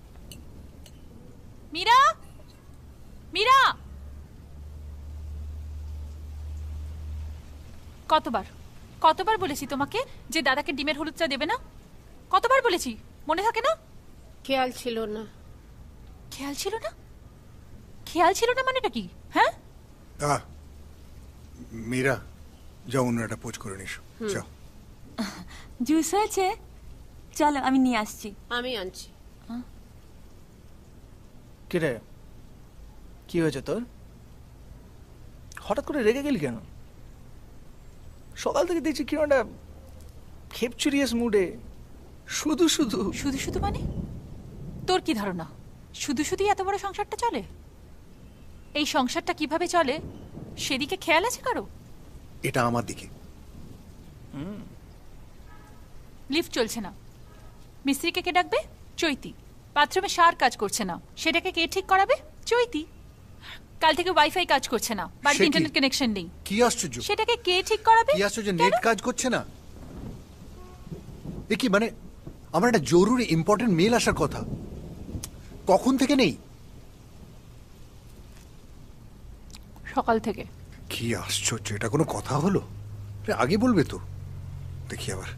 মীরা, মীরা, কতবার কতবার বলেছি তোমাকে যে দাদাকে ডিমের হলুদ চা দেবে না? কতবার বলেছি, মনে থাকে না? খেয়াল ছিল না। খেয়াল ছিল না? খেয়াল ছিল না মানেটা কি? হ্যাঁ আহ মীরা, যাও অন্য একটা পোজ করে নিস। যাও। জুস হয়েছে? চলো আমি নিয়ে আসছি। আমি আনছি। কি রে, কি হয়েছে তোর? হঠাৎ করে রেগে গেলি কেন? সকাল থেকে দেখছি কিরকম একটা খেপচুরিয়াস মুডে। শুধু শুধু শুধু শুধু মানে তোর কি ধারণা শুধু শুধু এত বড় সংসারটা চলে? এই সংসারটা কিভাবে চলে সেদিকে খেয়াল আছে কারো? এটা আমার দিকে। লিফট চলছে না, মিস্ত্রিকে কে ডাকবে? চৈতি। বাথরুমে সার কাজ করছে না, সেটাকে কে ঠিক করাবে? চৈতি। কাল থেকে ওয়াইফাই কাজ করছে না, বাড়িতে সে কি? ইন্টারনেট কানেকশন নেই। কি আশ্চর্য! সেটাকে কে ঠিক করাবে? কি আশ্চর্য, নেট কাজ করছে না? এ কি মানে, আমার একটা জরুরি ইম্পর্টেন্ট মেল আসার কথা, কখন থেকে নেই? সকাল থেকে। কি আশ্চর্য, এটা কোনো কথা হলো? আরে আগে বলবে তো। দেখি আবার,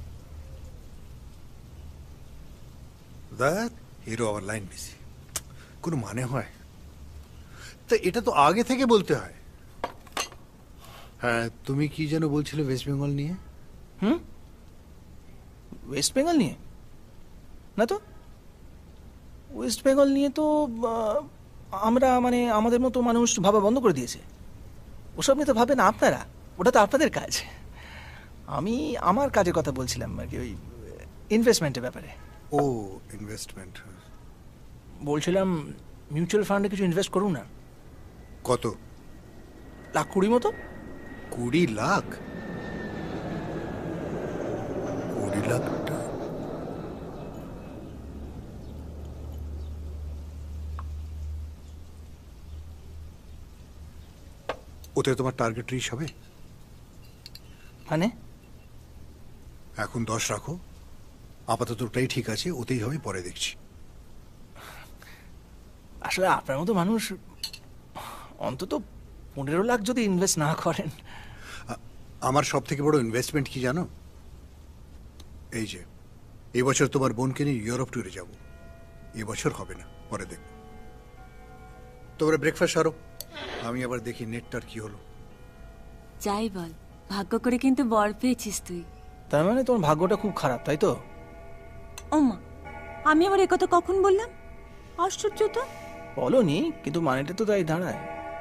that hero our line busy, কোনো মানে হয়? তা এটা তো আগে থেকে বলতে হয়। হ্যাঁ, তুমি কি যেন বলছিলে ওয়েস্ট বেঙ্গল নিয়ে? হুম, ওয়েস্ট বেঙ্গল নিয়ে না তো, ওয়েস্ট বেঙ্গল নিয়ে তো আহ, আমরা মানে আমাদের মতো মানুষ ভাবা বন্ধ করে দিয়েছে। ওসব নিয়ে তো ভাবেন আপনারা, ওটা তো আপনাদের কাজ। আমি আমার কাজের কথা বলছিলাম আর কি, ওই ইনভেস্টমেন্টের ব্যাপারে। ও ইনভেস্টমেন্ট, বলছিলাম মিউচুয়াল ফান্ডে কিছু ইনভেস্ট করুন না। কত? লাখ কুড়ি মতো। কুড়ি লাখ? কুড়ি লাখ ওতে তোমার টার্গেট রিচ হবে? মানে এখন দশ রাখো, আপাতত ওটাই ঠিক আছে, ওতেই হবে, পরে দেখছি। আসলে আপনার মতো মানুষ অন্তত পনেরো লাখ যদি ইনভেস্ট না করেন। আমার সব থেকে বড় ইনভেস্টমেন্ট কি জানো? এই যে এবছর তোমার বোনকে নিয়ে ইউরোপ ট্যুরে যাব। এবছর হবে না, পরে দেখব। তোমরা ব্রেকফাস্ট সারো, আমি আবার দেখি নেটটার কি হলো। যাই বল, ভাগ্য করে কিন্তু বর পেয়েছিস তুই। তার মানে তোমার ভাগ্যটা খুব খারাপ, তাই তো? ওমা, আমি আবার একথা কখন বললাম? আশ্চর্য তো। বলনি, কিন্তু মানেটা তো তাই দাঁড়ায়।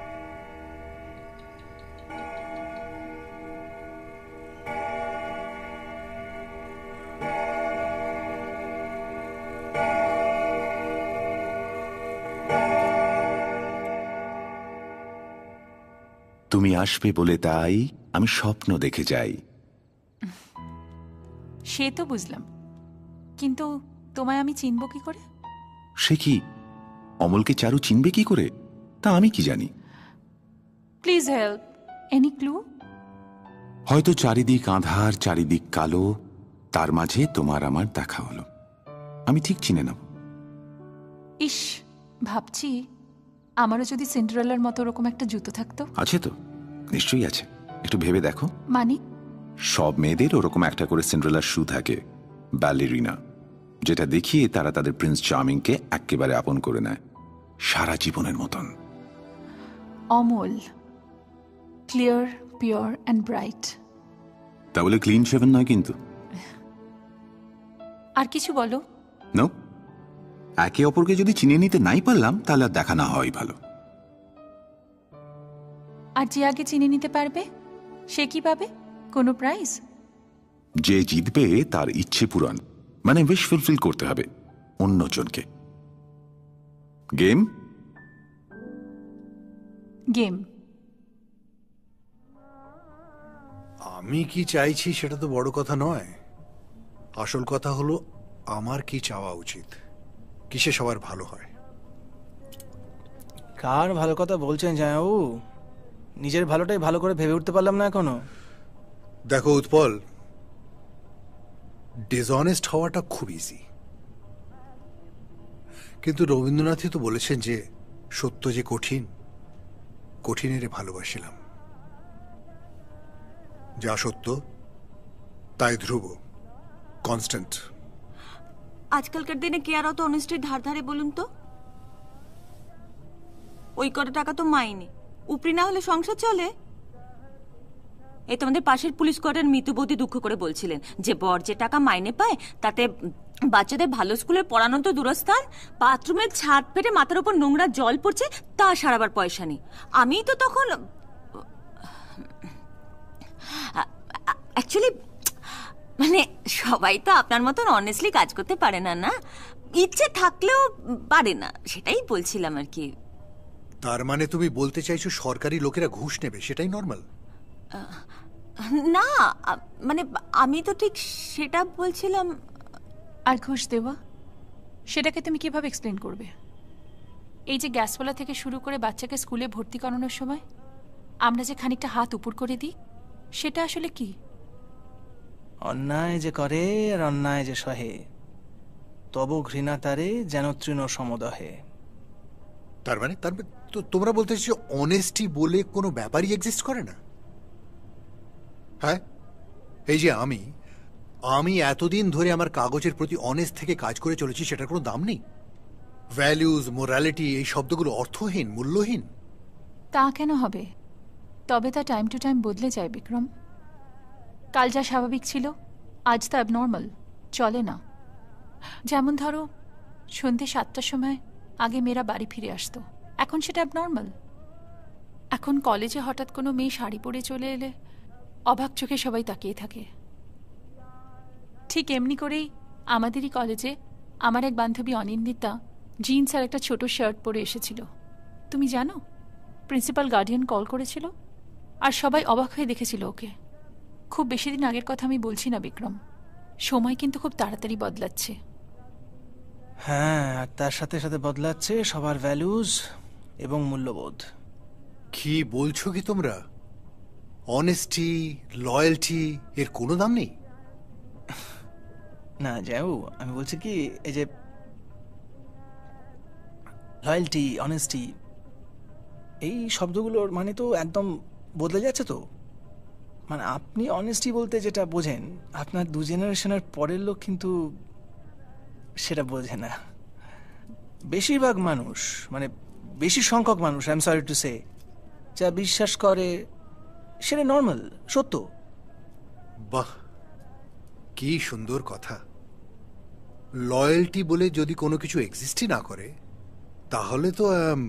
তুমি আসবে বলে তাই আমি স্বপ্ন দেখে যাই। সে তো বুঝলাম, কিন্তু তোমায় আমি চিনব কি করে? সে কি, অমলকে চারু চিনবে কি করে তা আমি কি জানি। Please help, any clue? হয়তো চারিদিক আঁধার, চারিদিক কালো, তার মাঝে তোমার আমার দেখা হলো, আমি ঠিক চিনে নেব। ইস, ভাবছি আমারও যদি সিন্ডারেলার মতো ওরকম একটা জুতো থাকতো। আছে তো, নিশ্চয়ই আছে, একটু ভেবে দেখো। মানে? সব মেয়েদের ওরকম একটা করে সিন্ডারেলার শু থাকে, ব্যালেরিনা, যেটা দেখিয়ে তারা তাদের প্রিন্স চার্মিংকে একেবারে আপন করে নেয়, সারা জীবনের মতন। Amal, clear, pure and bright. তা বলে ক্লিন শেভেন নয় কিন্তু। আর কিছু বলো। নো, একে অপরকে যদি চিনে নিতে নাই পারলাম তাহলে আর দেখা না হওয়াই ভালো। আর যে আগে চিনে নিতে পারবে সে কি পাবে? কোনো প্রাইজ? যে জিতবে তার ইচ্ছে পূরণ, মানে উইশ ফুলফিল করতে হবে অন্যজনকে। গেম গেম আমি কি চাইছি সেটা তো বড় কথা নয়, আসল কথা হলো আমার কি চাওয়া উচিত, কিসে সবার ভালো হয়। কার ভালো কথা বলছেন জামাইবাবু? নিজের ভালোটাই ভালো করে ভেবে উঠতে পারলাম না এখনো। দেখো উৎপল, ডিসঅনেস্ট হওয়াটা খুব ইজি, কিন্তু রবীন্দ্রনাথই তো বলেছেন যে সত্য যে কঠিন, কঠিনেরে ভালোবাসিলাম। যা সত্য তাই ধ্রুব, কনস্ট্যান্ট। আজকালকার দিনে কে আর অত অনেস্টির ধার ধারে বলুন তো? ওই কটা টাকা তো মাইনে, উপরি না হলে সংসার চলে? এই তোমাদের পাশের পুলিশ কোয়ার্টার মিতু বৌদি দুঃখ করে বলছিলেন যে বর যে টাকা মাইনে পায় তাতে বাচ্চাদের ভালো স্কুলে পড়ানো তো দূরস্থান, বাথরুমের ছাদ ফেটে মাথার উপর নোংরা জল পড়ছে তা সারাবার পয়সা নেই। আমি তো তখন অ্যাকচুয়ালি মানে সবাই তো আপনার মতন অনেস্টলি কাজ করতে পারে না, না ইচ্ছে থাকলেও পারে না, সেটাই বলছিলাম আর কি। তার মানে তুমি বলতে চাইছো সরকারি লোকেরা ঘুষ নেবে, সেটাই নর্মাল? না মানে আমি তো ঠিক সেটা বলছিলাম। আর ঘুষ দেওয়া, সেটাকে তুমি কিভাবে এক্সপ্লেন করবে? এই যে গ্যাসওয়ালা থেকে শুরু করে বাচ্চাকে স্কুলে ভর্তি করানোর সময় আমরা যে খানিকটা হাত উপর করে দিই, সেটা আসলে কি? অন্যায় যে করে আর অন্যায় যে সহে, তব ঘৃণা তারে যেন তৃণ সমদহে। তার মানে তার মানে তো তোমরা বলতে চাইছো অনেস্টি বলে কোনো ব্যাপারই এক্সিস্ট করে না? হ্যাঁ, এই যে আমি আমি এতদিন ধরে আমার কাগজের প্রতি অনেস্ট থেকে কাজ করে চলেছি, সেটার কোনো দাম নেই? ভ্যালিউজ, মোরালিটি, এই শব্দগুলো অর্থহীন, মূল্যহীন? তা কেন হবে? তবে তা টাইম টু টাইম বদলে যায় বিক্রম। কাল যা স্বাভাবিক ছিল আজ তা অ্যাবনর্মাল, চলে না। যেমন ধরো সন্ধ্যে সাতটার সময় আগে মেয়েরা বাড়ি ফিরে আসতো, এখন সেটা অ্যাবনর্মাল। এখন কলেজে হঠাৎ কোনো মেয়ে শাড়ি পরে চলে এলে অবাক চোখে সবাই তাকিয়ে থাকে। ঠিক এমনি করেই আমাদেরই কলেজে আমার এক বান্ধবী অনিন্দিতা জিন্স আর একটা ছোট শার্ট পরে এসেছিল। তুমি জানো, প্রিন্সিপাল গার্ডিয়ান কল করেছিল আর সবাই অবাক হয়ে দেখেছিল ওকে। খুব বেশি দিন আগের কথা আমি বলছি না বিক্রম, সময় কিন্তু খুব তাড়াতাড়ি বদলাচ্ছে। হ্যাঁ, আর তার সাথে সাথে বদলাচ্ছে সবার ভ্যালুজ এবং মূল্যবোধ। কি বলছো কি তোমরা? অনেস্টি, লয়্যালটি এর কোনো দাম নেই? না যাও, আমি বলছি কি, এই যে লয়্যালটি, অনেস্টি, এই শব্দগুলোর মানে তো একদম বদলে যাচ্ছে তো। মানে আপনি অনেস্টি বলতে যেটা বোঝেন, আপনার দু জেনারেশনের পরের লোক কিন্তু সেটা বোঝে না। বেশিরভাগ মানুষ, মানে বেশি সংখ্যক মানুষ, I am sorry to say, যা বিশ্বাস করে সেটা নর্মাল, সত্য। বাহ, কি সুন্দর কথা। লয়্যালটি বলে যদি কোনো কিছু এক্সিস্টই না করে, তাহলে তো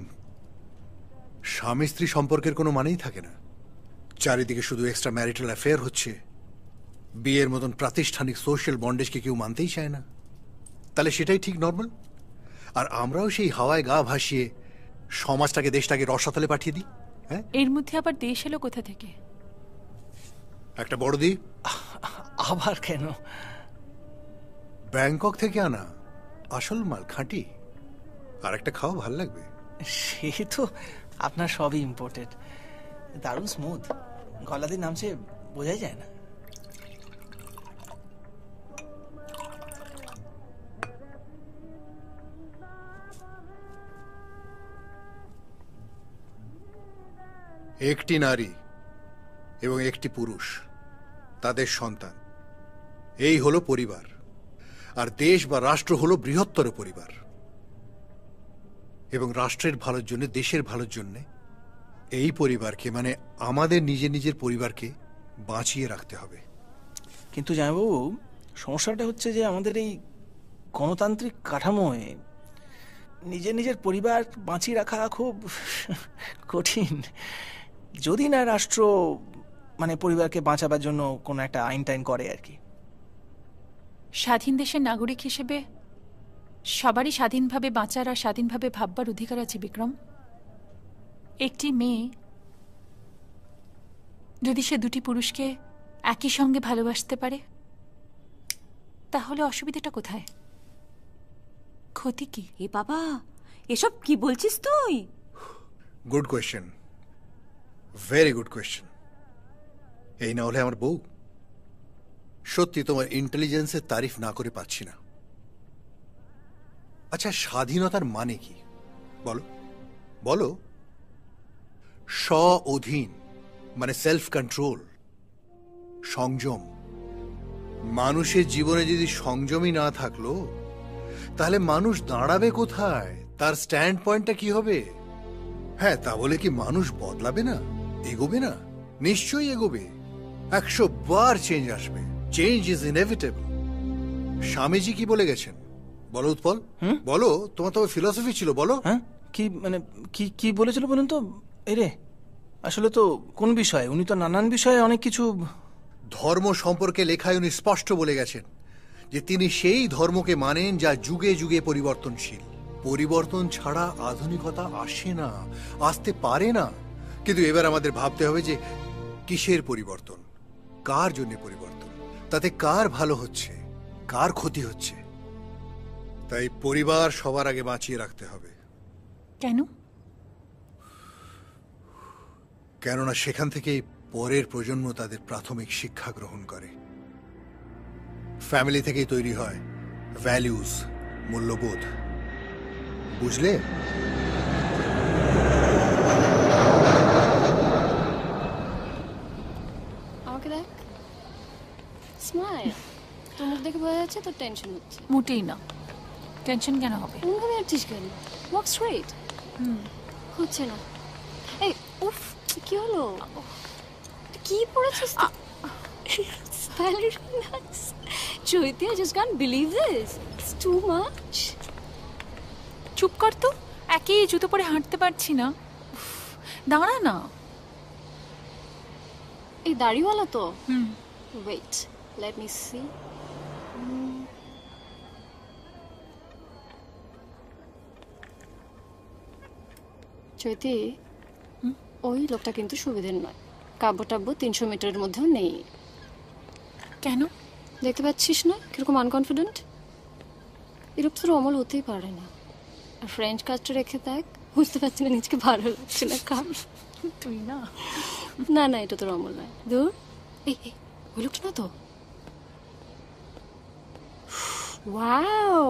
স্বামী স্ত্রী সম্পর্কের কোনো মানেই থাকে না। চারিদিকে শুধু এক্সট্রা ম্যারিটাল অ্যাফেয়ার হচ্ছে। বিয়ের মতন প্রাতিষ্ঠানিক সোশ্যাল বন্ডেজকে কেউ মানতেই চায় না। তাহলে সেটাই ঠিক নর্মাল। আর আমরাও সেই হাওয়ায় গা ভাসিয়ে সমাজটাকে, দেশটাকে রসাতলে পাঠিয়ে দিই। হ্যাঁ, এর মধ্যে আবার দেশ এলো কোথা থেকে? একটা বড় দ্বীপ। আবার কেন? ব্যাংকক থেকে আনা আসল মাল, খাঁটি। আর একটা খাওয়া ভাল লাগবে। সে তো আপনার সবই ইম্পোর্টেড। দারুণ স্মুথ, গলা দিয়ে নামছে, বোঝাই যায় না। একটি নারী এবং একটি পুরুষ, তাদের সন্তান, এই হলো পরিবার। আর দেশ বা রাষ্ট্র হলো বৃহত্তর পরিবার। এবং রাষ্ট্রের ভালোর জন্য, দেশের ভালোর জন্য এই পরিবারকে, মানে আমাদের নিজের নিজের পরিবারকে বাঁচিয়ে রাখতে হবে। কিন্তু জামাইবাবু, সমস্যাটা হচ্ছে যে আমাদের এই গণতান্ত্রিক কাঠামোয় নিজের নিজের পরিবার বাঁচিয়ে রাখা খুব কঠিন। যদি না রাষ্ট্র মানে পরিবারকে বাঁচাবার জন্য কোনো একটা আইন টাইন করে আর কি। স্বাধীন দেশের নাগরিক হিসেবে সবারই স্বাধীনভাবে বাঁচার আর স্বাধীনভাবে ভাববার অধিকার আছে বিক্রম। একটি মেয়ে যদি সে দুটি পুরুষকে একই সঙ্গে ভালোবাসতে পারে, তাহলে অসুবিধাটা কোথায়? ক্ষতি কি? এ বাবা, এসব কি বলছিস তুই? Good question, very good question. এই না হলে আমার বউ। সত্যি তোমার ইন্টেলিজেন্সের তারিফ না করে পাচ্ছি না। আচ্ছা, স্বাধীনতার মানে কি বলো বলো? স্ব অধীন মানে সেলফ কন্ট্রোল, সংযম। মানুষের জীবনে যদি সংযমই না থাকলো, তাহলে মানুষ দাঁড়াবে কোথায়? তার স্ট্যান্ড পয়েন্টটা কি হবে? হ্যাঁ, তা বলে কি মানুষ বদলাবে না, এগোবে না? নিশ্চয়ই এগোবে। একশো বার চেঞ্জ আসবে। Change is inevitable. স্বামীজি কি বলে গেছেন বলো উৎপল? বলো, তোমার তো ফিলসফি ছিল, বলো। হ্যাঁ, কি মানে কি কি বলেছিল বলুন তো? এরে আসলে তো কোন বিষয়ে? উনি তো নানান বিষয়ে অনেক কিছু। ধর্ম সম্পর্কে লেখায় উনি স্পষ্ট বলে গেছেন যে তিনি সেই ধর্মকে মানেন যা যুগে যুগে পরিবর্তনশীল। পরিবর্তন ছাড়া আধুনিকতা আসে না, আসতে পারে না। কিন্তু এবার আমাদের ভাবতে হবে যে কিসের পরিবর্তন, কার জন্য পরিবর্তন, তাতে কার ভালো হচ্ছে, কার ক্ষতি হচ্ছে। তাই পরিবার সবার আগে বাঁচিয়ে রাখতে হবে। কেন? কেননা সেখান থেকেই পরের প্রজন্ম তাদের প্রাথমিক শিক্ষা গ্রহণ করে। ফ্যামিলি থেকেই তৈরি হয় ভ্যালিউজ, মূল্যবোধ। বুঝলে? আমাকে দেখ, স্মাইল। তোর মুখ দেখে বোঝা যাচ্ছে তোর টেনশন হচ্ছে। মোটেই না। টেনশন কেন হবে? এমনভাবে আছিস কেন? Walk straight. হুম, হচ্ছে না। এই উফ, কি হলো? কি পড়েছিস? Ballerinas. Jyoti, I just can't believe this. It's too much. চুপ কর তো, একই জুতো পরে হাঁটতে পারছি না। দাঁড়া না। এই দাড়িওয়ালা তো? হুম। Wait, let me see. জয়তি, ওই লোকটা কিন্তু সুবিধের নয়। কাব্য টাব্য তিনশো মিটারের মধ্যেও নেই। কেন? দেখতে পাচ্ছিস না কিরকম আনকনফিডেন্ট? এরকম তো অমল হতেই পারে না। আর ফ্রেঞ্চ কাজটা রেখে দেখ, বুঝতে পারছি না নিজকে ভালো লাগছে না। কাম তুই না না না, এটা তোর অমল নয়। দূর, এই ওই লোকটা না তো? ওয়াও,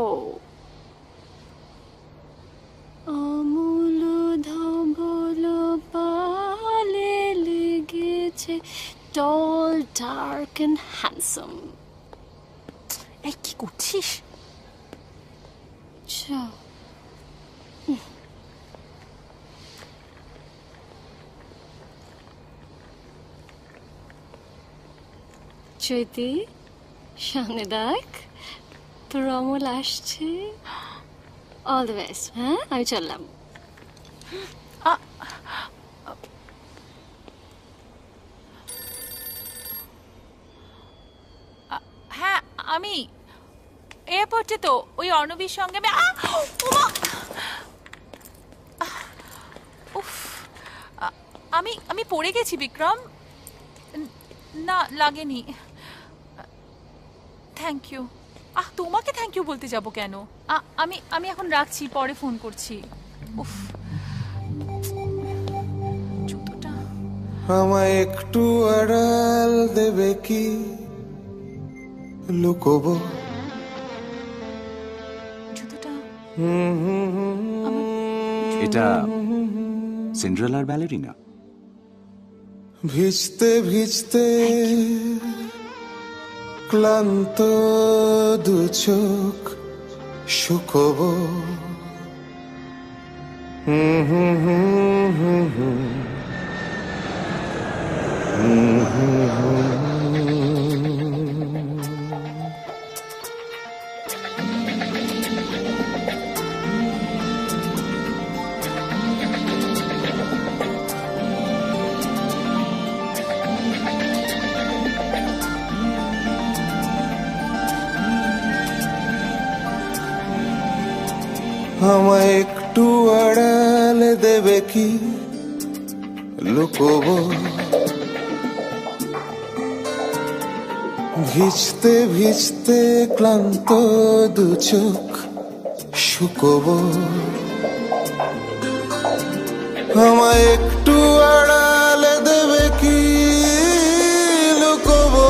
অমূল ধবল পালে লেগেছে, tall, dark and handsome. এই কি করছিস? আচ্ছা, চৈতি সামনে দেখ, তোর অমল আসছে। All the best. হ্যাঁ, আমি চললাম। হ্যাঁ, আমি এয়ারপোর্টে তো ওই অর্ণবীর সঙ্গে আমি আমি পড়ে গেছি বিক্রম। না, লাগেনি। Thank you. আহ, তোমাকে থ্যাংক ইউ বলতে যাব কেন? আমি আমি এখন রাখছি, পরে ফোন করছি। উফ, জুতোটা আমায় একটু আড়াল দেবে কি? লুকোবো জুতোটা। এটা সিন্ড্রেলার ব্যালেরিনা। ভিজতে ভিজতে ক্লান্ত দু চোখ শুকোবো। হুম হুম হুম হুম হুম হুম হুম। আমায় একটু আড়াল দেবে কি? লুকোবো ভিজতে ভিজতে ক্লান্ত দু চোখ শুকোবো। আমায় একটু আড়াল দেবে কি? লুকোবো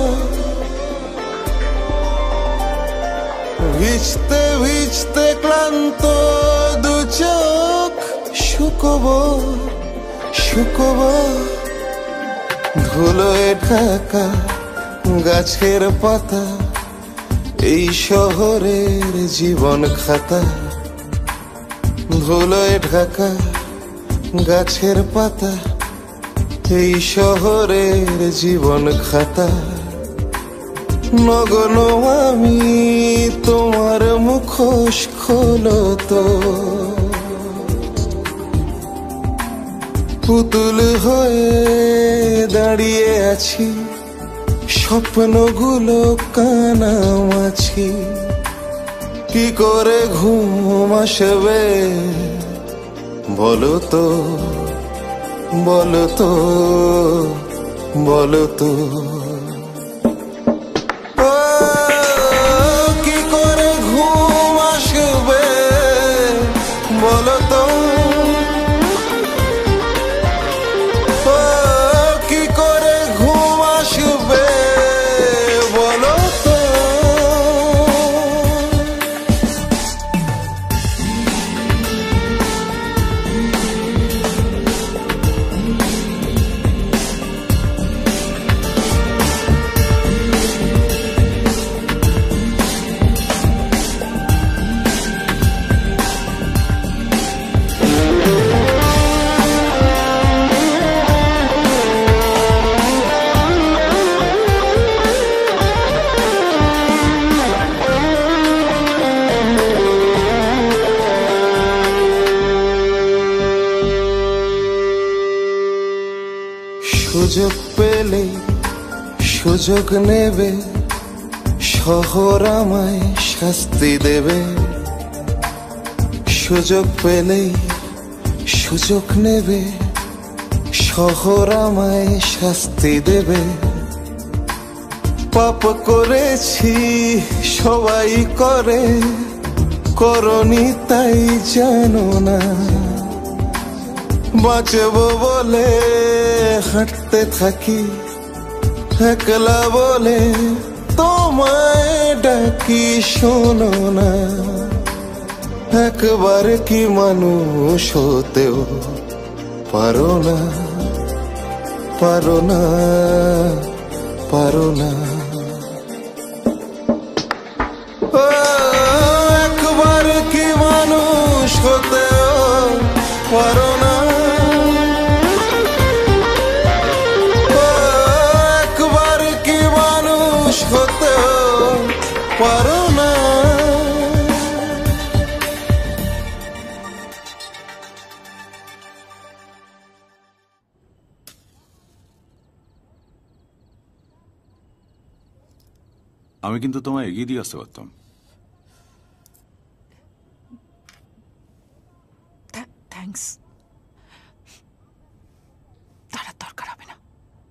ভিজতে ভিজতে ক্লান্ত দু চোখ শুকোবো শুকোবো। ধুলোয় ঢাকা গাছের পাতা, এই শহরের জীবন খাতা। ধুলোয় ঢাকা গাছের পাতা, এই শহরের জীবন খাতা। নগণ আমি তোমার মুখোশ খোলো তো, পুতুল হয়ে দাঁড়িয়ে আছি, স্বপ্নগুলো কানামাছি। কি করে ঘুম আসবে বলো তো, বলো তো, বলো তো। কি করে ঘুম আসবে বলো তো। সুযোগ পেলে সুযোগ নেবে, শহর আমায় শাস্তি দেবে। সুযোগ পেলেই সুযোগ নেবে, শহর আমায় শাস্তি দেবে। পাপ করেছি সবাই করে, করনি তাই জানো না। বাঁচবো বলে হাঁটতে থাকি, একলা বলে তোমায় ডাকি শোনো না। একবার কি মানুষ হতেও পারো না, পারো না, পারো না। একবার কি মানুষ হতেও পারো না, একবার কি মানুষ হতেও পারো না। আমি কিন্তু তোমায় এগিয়ে দিয়ে আসতে পারতাম। থ্যাঙ্কস, তার দরকার হবে না।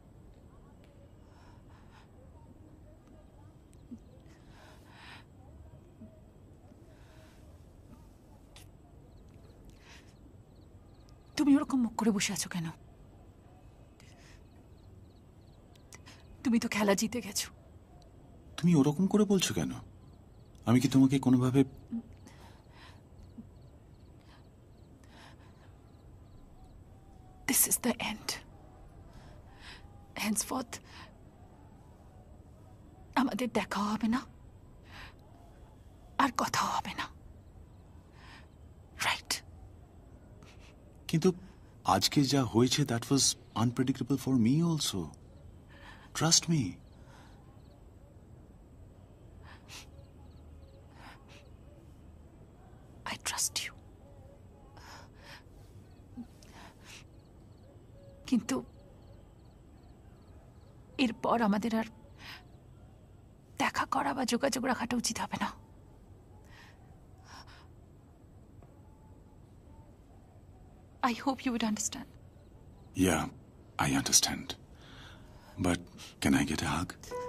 তুমি ওরকম মুখ করে বসে আছো কেন? তুমি তো খেলা জিতে গেছো। তুমি ওরকম করে বলছো কেন? আমি কি তোমাকে কোনোভাবে... This is the end. Henceforth আমাদের দেখা হবে না, আর কথা হবে না, রাইট? কিন্তু আজকে যা হয়েছে, that was unpredictable for me also. Trust me. I trust you. কিন্তু এরপর আমাদের আর দেখা করা বা যোগাযোগ রাখাটা উচিত হবে না। I hope you would understand. Yeah, I understand. But can I get a hug?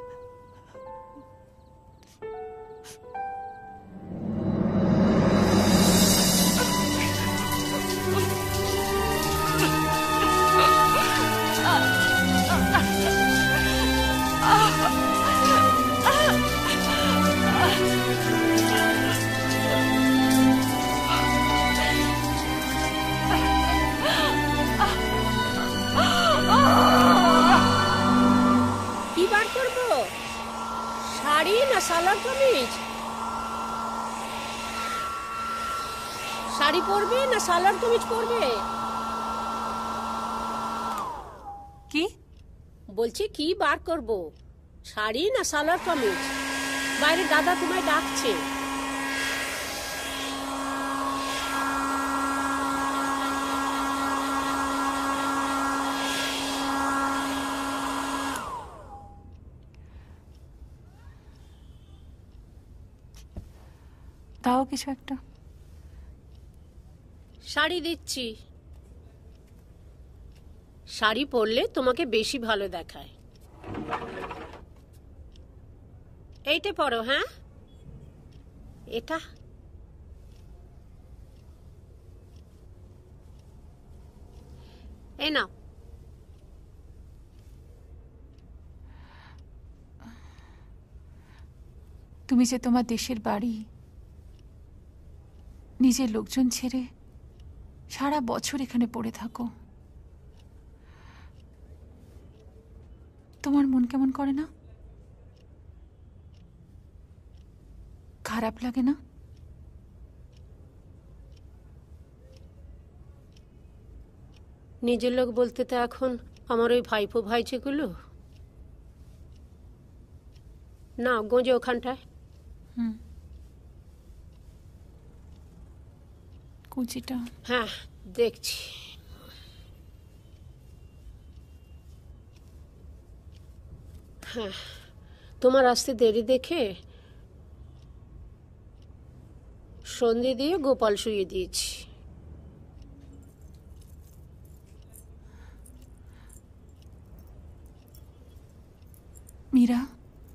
Salwar kameez? Sari পরবে না সালোয়ার কামিজ পরবে? কি বলছি, কি বার করব, শাড়ি না সালোয়ার কামিজ? বাইরে দাদা তোমায় ডাকছে। তাও কিছু একটা। শাড়ি দিচ্ছি, শাড়ি পরলে তোমাকে বেশি ভালো দেখায়। এইটা পরো। হ্যাঁ, এটা এই নাও। তুমি যে তোমার দেশের বাড়ি, নিজের লোকজন ছেড়ে সারা বছর এখানে পড়ে থাকো, তোমার মন কেমন করে না? খারাপ লাগে না? নিজের লোক বলতে তো এখন আমার ওই ভাইপো ভাইঝিগুলো না, গোঁজে ওখানটায়। হুম, কুচিটা। হ্যাঁ, দেখছি। হ্যাঁ, তোমার আসতে দেরি দেখে সন্ধে দিয়ে গোপাল শুয়ে দিয়েছি। মীরা,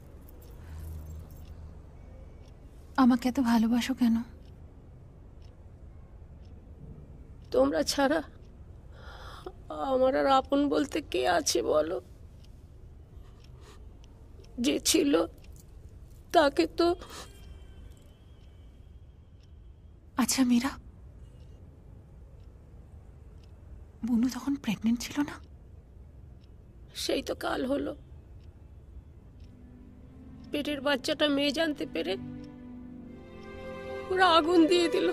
আমাকে এত ভালোবাসো কেন? তোমরা ছাড়া আমার আর আপন বলতে কে আছে বলো? যে ছিল তাকে তো। আচ্ছা মীরা, বুনু তখন প্রেগনেন্ট ছিল না? সেই তো কাল হলো। পেটের বাচ্চাটা মেয়ে জানতে পেরে ওরা আগুন দিয়ে দিল।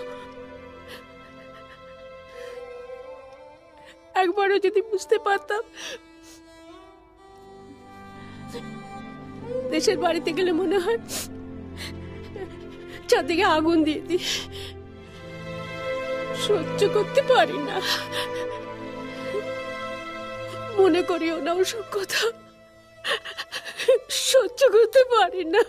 একবারও যদি বুঝতে পারতাম, দেশের বাড়িতে গেলে মনে হয় চারদিকে আগুন দিয়ে দিই। সহ্য করতে পারি না। মনে করিও না ওসব কথা, সহ্য করতে পারি না।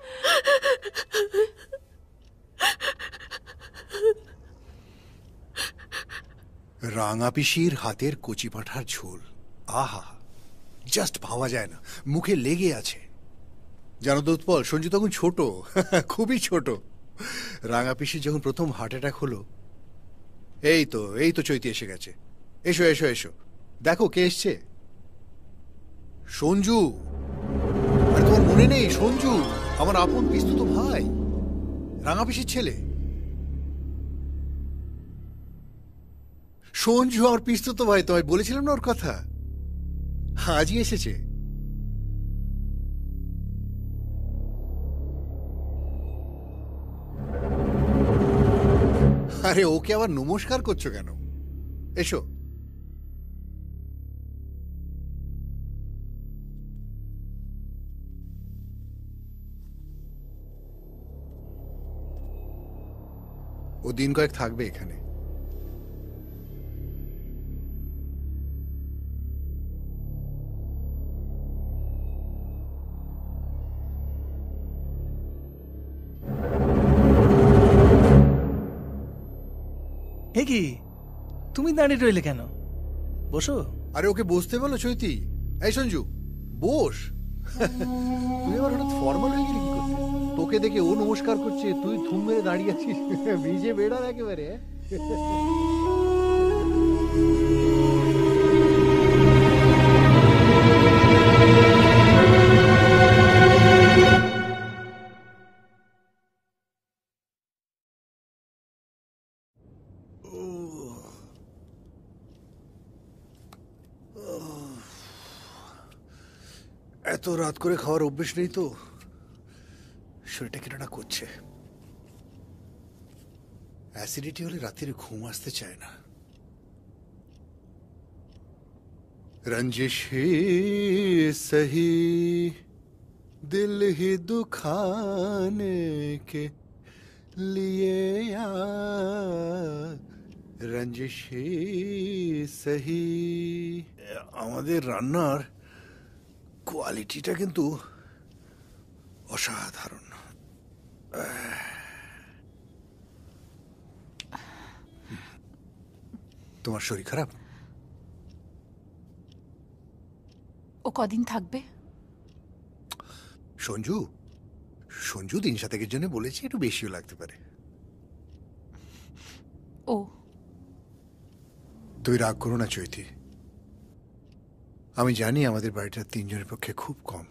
রাঙা পিসির হাতের কচি পাঁঠার ঝোল, আহা, জাস্ট ভাবা যায় না, মুখে লেগে আছে। জানো তো উৎপল, সঞ্জু তখন ছোট, খুবই ছোট। রাঙা পিসির যখন প্রথম হার্ট অ্যাটাক হলো, এই তো এই তো চৈতি এসে গেছে। এসো এসো এসো, দেখো কে এসছে। সঞ্জু। আর তোমার মনে নেই সঞ্জু আমার আপন পিস্তুত ভাই, রাঙা পিসির ছেলে। সঞ্জু আমার পিস্তুত ভাই, তোমায় বলেছিলাম না ওর কথা, আজই এসেছে। আরে ওকে আবার নমস্কার করছো কেন? এসো। ও দিন কয়েক থাকবে এখানে। এ কি, তুমি দাঁড়িয়ে রইলে কেন? বসো। আরে ওকে বসতে বলো চৈতি। এই সঞ্জু বস। তুই আবার হঠাৎ ফর্মাল হয়ে গেলি কি করতে? তোকে দেখে ও নমস্কার করছে, তুই থুম মেরে দাঁড়িয়ে আছিস, ভিজে বেড়াল একেবারে। এত রাত করে খাওয়ার অভ্যেস নেই তো, শরীরটা কেনা করছে। অ্যাসিডিটি হলে রাত্রিরে ঘুম আসতে চায় না। রঞ্জিশ হি সহি দিল হি দুখানে কে লিয়ে আ, রঞ্জিশ হি সহি। আমাদের রান্নার কোয়ালিটিটা কিন্তু অসাধারণ। তোমার শরীর খারাপ? ও কদিন থাকবে? সঞ্জু সঞ্জু দিন সাতেকের জন্য বলেছি, একটু বেশিও লাগতে পারে। ও, তুই রাগ করো না চৈতি, আমি জানি আমাদের বাড়িটা তিনজনের পক্ষে খুব কম।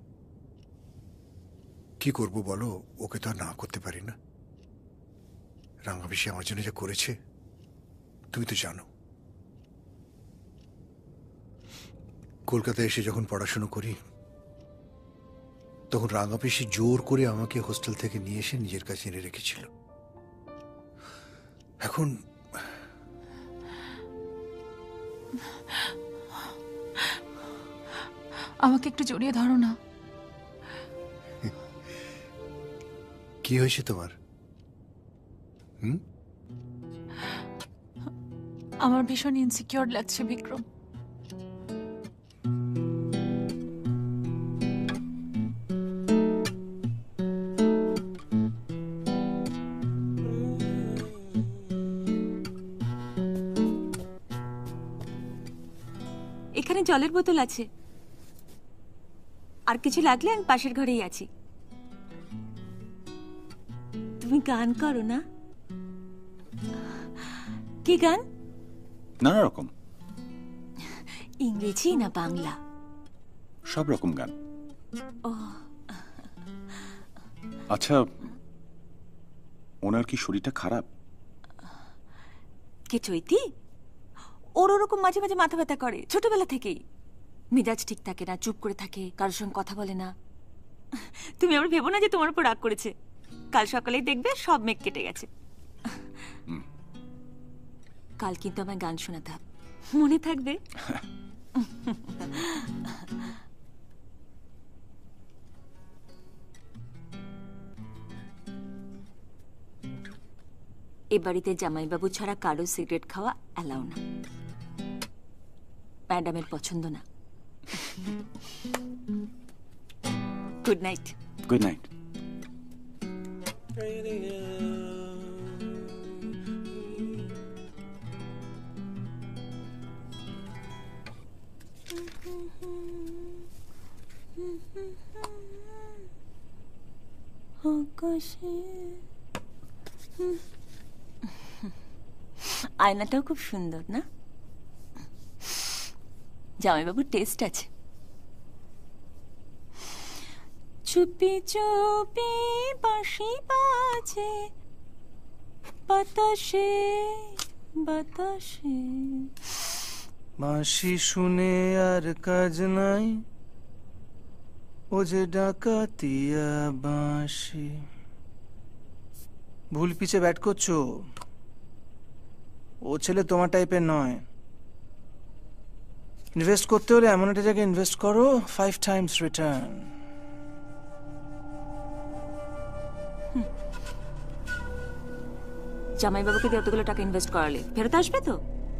কি করব বলো, ওকে তো আর না করতে পারি না। রাঙা পিসি আমার জন্য যা করেছে তুমি তো জানো। কলকাতায় এসে যখন পড়াশুনো করি তখন রাঙা পিসি জোর করে আমাকে হোস্টেল থেকে নিয়ে এসে নিজের কাছে এনে রেখেছিল। এখন আমাকে একটু জড়িয়ে ধরো না। কি হয়েছে তোমার? হুম, আমার ভীষণ ইনসিকিউর লাগছে বিক্রম। জলের বোতল আছে, আর কিছু লাগলে আমি পাশের ঘরেই আছি। তুমি গান করো না? কি গান? নানা রকম। ইংরেজি না বাংলা? সব রকম গান। ও আচ্ছা, ওনার কি শরীরটা খারাপ? কে চৈতি? ওর ওরকম মাঝে মাঝে মাথা ব্যথা করে ছোটবেলা থেকেই। মেজাজ ঠিক থাকে না, চুপ করে থাকে, কারোর সঙ্গে কথা বলে না। তুমি আমার ভেবো না যে তোমার উপর রাগ করেছে। কাল সকালেই দেখবে সব মেঘ কেটে গেছে। কাল কিন্তু আমায় গান শোনাতে হবে, মনে থাকবে? এ বাড়িতে জামাইবাবু ছাড়া কারো সিগারেট খাওয়া অ্যালাউ না। ম্যাডামের পছন্দ না। Good night. Good night. আয়নাটাও খুব সুন্দর না? জামাইবাবুর টেস্ট আছে। চুপি চুপি বাঁশি বাজে বাতাসে বাতাসে। বাঁশি শুনে আর কাজ নাই, ও যে ডাকাতিয়া বাঁশি। ভুল পিছে ব্যাট করছো, ও ছেলে তোমার টাইপের নয়। ইনভেস্ট করতে হলে এমন একটা জায়গায় ইনভেস্ট করো, ফাইভ টাইমস রিটার্ন। জামাইবাবুকে দিয়ে অতগুলো টাকা ইনভেস্ট করালে ফেরত আসবে তো?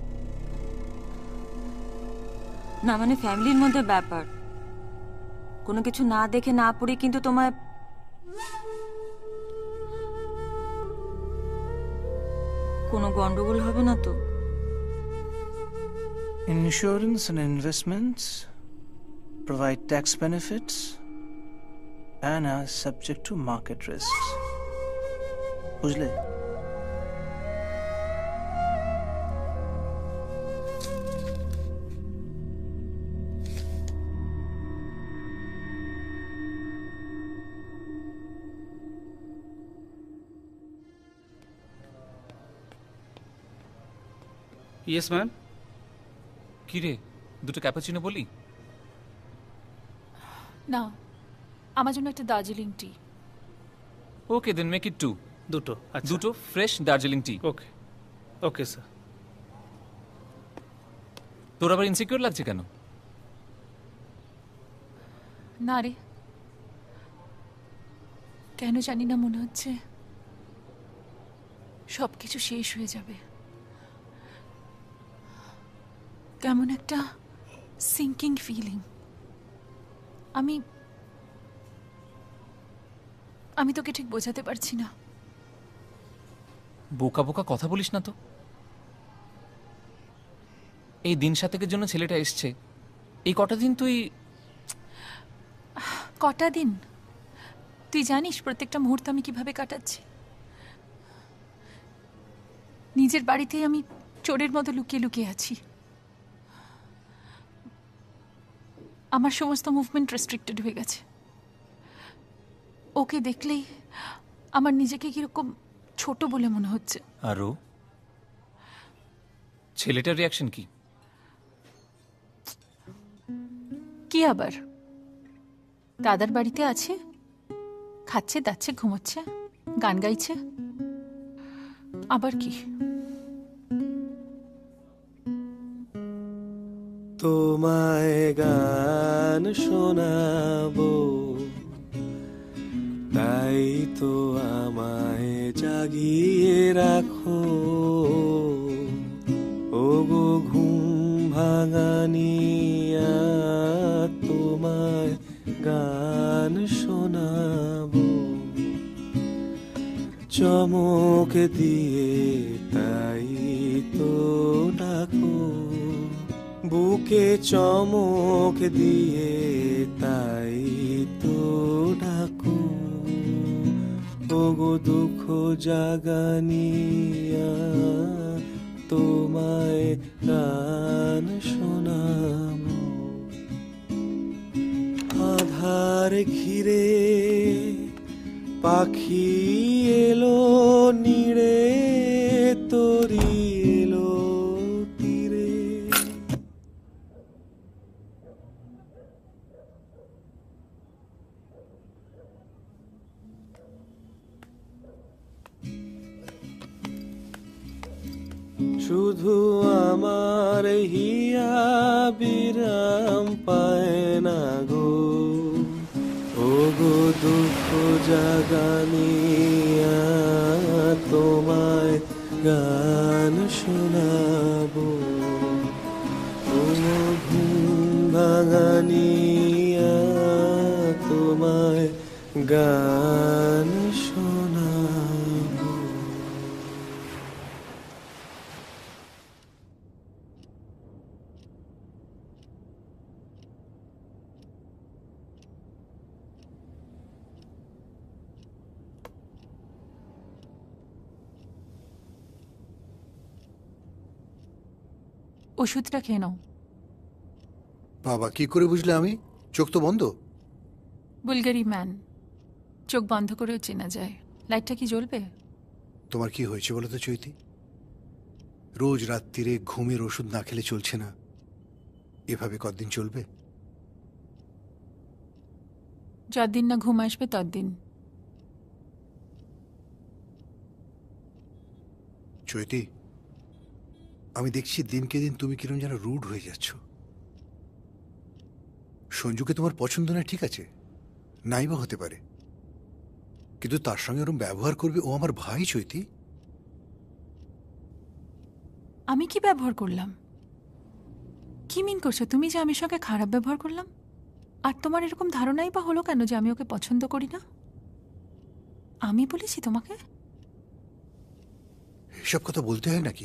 না মানে ফ্যামিলির মধ্যে ব্যাপার, কোনো কিছু না দেখে না পড়ে কিন্তু তোমায় কোনো গন্ডগোল হবে না তো? Insurance and investments provide tax benefits and are subject to market risks. বুঝলে? Yes ma'am. কি রে, দুটো ক্যাপাচিনো বলি? না, আমার জন্য একটা Darjeeling tea. Okay then make it two. দুটো? আচ্ছা, দুটো fresh Darjeeling tea. Okay okay sir. তোর আবার ইনসিকিউর লাগছে কেন? না রে, কেন জানি না মনে হচ্ছে সব কিছু শেষ হয়ে যাবে। কেমন একটা সিঙ্কিং ফিলিং। আমি আমি তোকে ঠিক বোঝাতে পারছি না। বোকা বোকা কথা বলিস না তো। এই দিন সাতেকের জন্য ছেলেটা এসছে, এই কটা দিন তুই কটা দিন তুই জানিস প্রত্যেকটা মুহূর্ত আমি কিভাবে কাটাচ্ছি। নিজের বাড়িতেই আমি চোরের মতো লুকিয়ে লুকিয়ে আছি। আমার সমস্ত মুভমেন্ট রেস্ট্রিক্টেড হয়ে গেছে। ওকে দেখলেই আমার নিজেকে কিরকম ছোট বলে মনে হচ্ছে। আরো ছেলেটার রিয়াকশন কি? কি আবার, দাদার বাড়িতে আছে, খাচ্ছে দাচ্ছে ঘুমোচ্ছে, গান গাইছে, আবার কি? তোমায় গান শোনাবো, তাই তো আমায় জাগিয়ে রাখো। ও গো ঘুম ভাঙানিয়া, তোমায় গান শোনাবো। চমক দিয়ে তাই তো ডাকো, বুকে চমক দিয়ে তাই তো ডাকো ওগো দুঃখ জাগানিয়া তোমায় গান শোনাবো আধার ঘিরে পাখি এলো নিড়ে তরি এলো তীরে শুধু আমার হিয়া বিরাম পায় না গো ওগো দুঃখ জাগানিয়া তোমায় গান শোনাবো ওগো ঘুম ভাঙানিয়া তোমায় গান শোনাবো ওষুধটা খেয়ে নাও। বাবা কি করে বুঝলে আমি? চোখ তো বন্ধ। বুলগারি ম্যান, চোখ বন্ধ করেও চেনা যায়। লাইটটা কি জ্বলবে? তোমার কি হয়েছে বলো তো চৈতি? রোজ রাত্রিরে ঘুমের ওষুধ না খেলে চলছে না, এভাবে কতদিন চলবে? যতদিন না ঘুম আসবে ততদিন। চৈতি, আমি দেখছি দিনকে দিন তুমি কিরম যেন রুড হয়ে যাচ্ছ। সঞ্জুকে তোমার পছন্দ না, ঠিক আছে, নাই বা হতে পারে, কিন্তু তার সঙ্গে ওরকম ব্যবহার করবে, ও আমার ভাই চৈতি। আমি কি ব্যবহার করলাম? কি মিন করছো তুমি যে আমি সঙ্গে খারাপ ব্যবহার করলাম? আর তোমার এরকম ধারণাই বা হলো কেন যে আমি ওকে পছন্দ করি না? আমি বলেছি তোমাকে? এসব কথা বলতে হয় নাকি?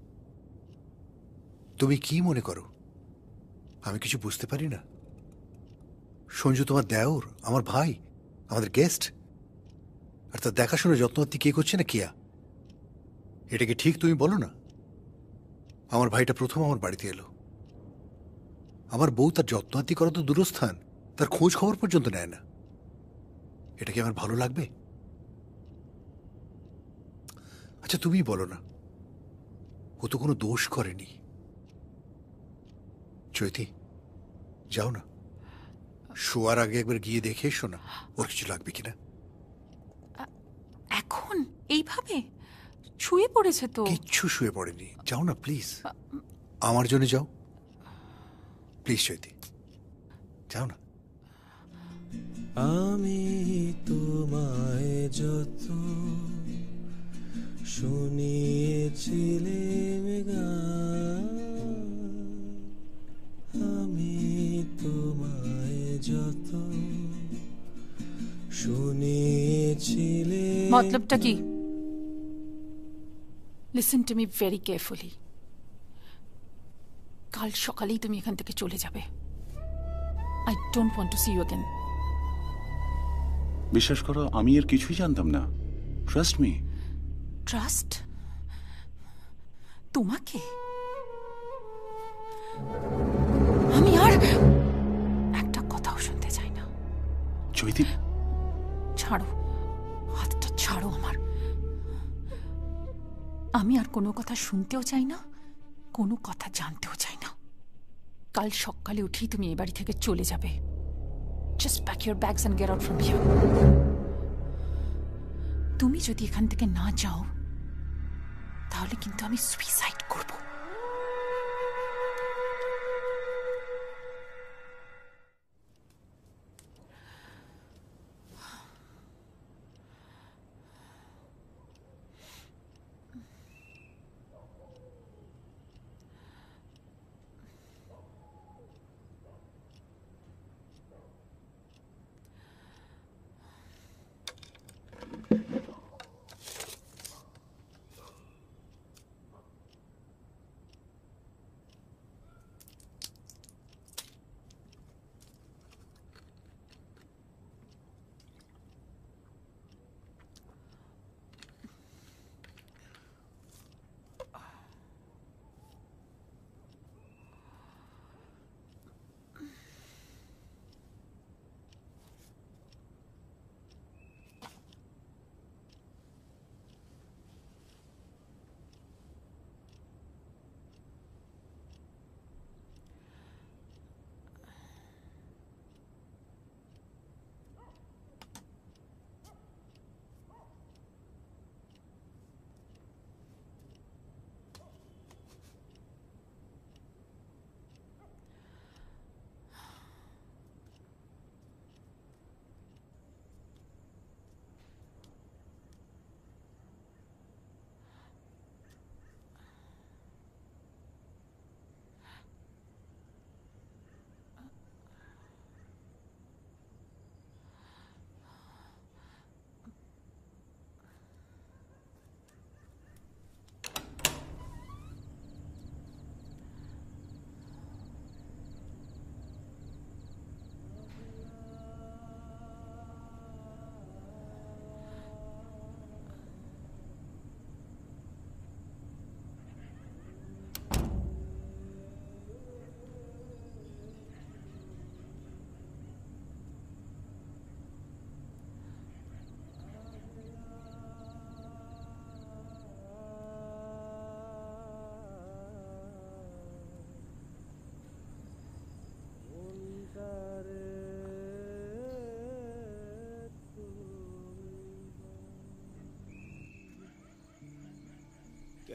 তুমি কি মনে করো আমি কিছু বুঝতে পারি না? সঞ্জু তোমার দেওর, আমার ভাই, আমাদের গেস্ট, আর তার দেখাশোনা যত্নআত্তি কে করছে না? কিয়া। এটা কি ঠিক তুমি বলো না? আমার ভাইটা প্রথম আমার বাড়িতে এলো, আমার বউ তার যত্নআত্তি করা তো দূরস্থান, তার খোঁজ খবর পর্যন্ত নেয় না। এটা কি আমার ভালো লাগবে? আচ্ছা তুমি বলো না, ও তো কোনো দোষ করেনি। চৈতি, যাও না, শোয়ার আগে একবার গিয়ে দেখে এসো না ওর কিছু লাগবে কিনা। এখন এইভাবে শুয়ে পড়েছে তো? কিচ্ছু শুয়ে পড়েনি, যাও না প্লিজ, আমার জন্য যাও প্লিজ চৈতি, যাও না। আমি তোমায় যত শুনিয়েছিলাম গান, আমি তোমায় যত শুনিয়েছিলাম। মতলবটা কি? Listen to me very carefully. কাল সকালেই তুমি এখান থেকে চলে যাবে। I don't want to see you again. বিশ্বাস করো, আমি এর কিছুই জানতাম না। Trust me. ট্রাস্ট? তোমাকে? আমি আর একটা কথাও শুনতে চাই না। চৈতি, ছাড়ো হাতটা, ছাড়ো আমার। আমি আর কোনো কথা শুনতেও চাই না, কোনো কথা জানতেও চাই না। কাল সকালে উঠেই তুমি এই বাড়ি থেকে চলে যাবে। Just pack your bags and get out from here. তুমি যদি এখান থেকে না যাও তাহলে কিন্তু আমি সুইসাইড করব।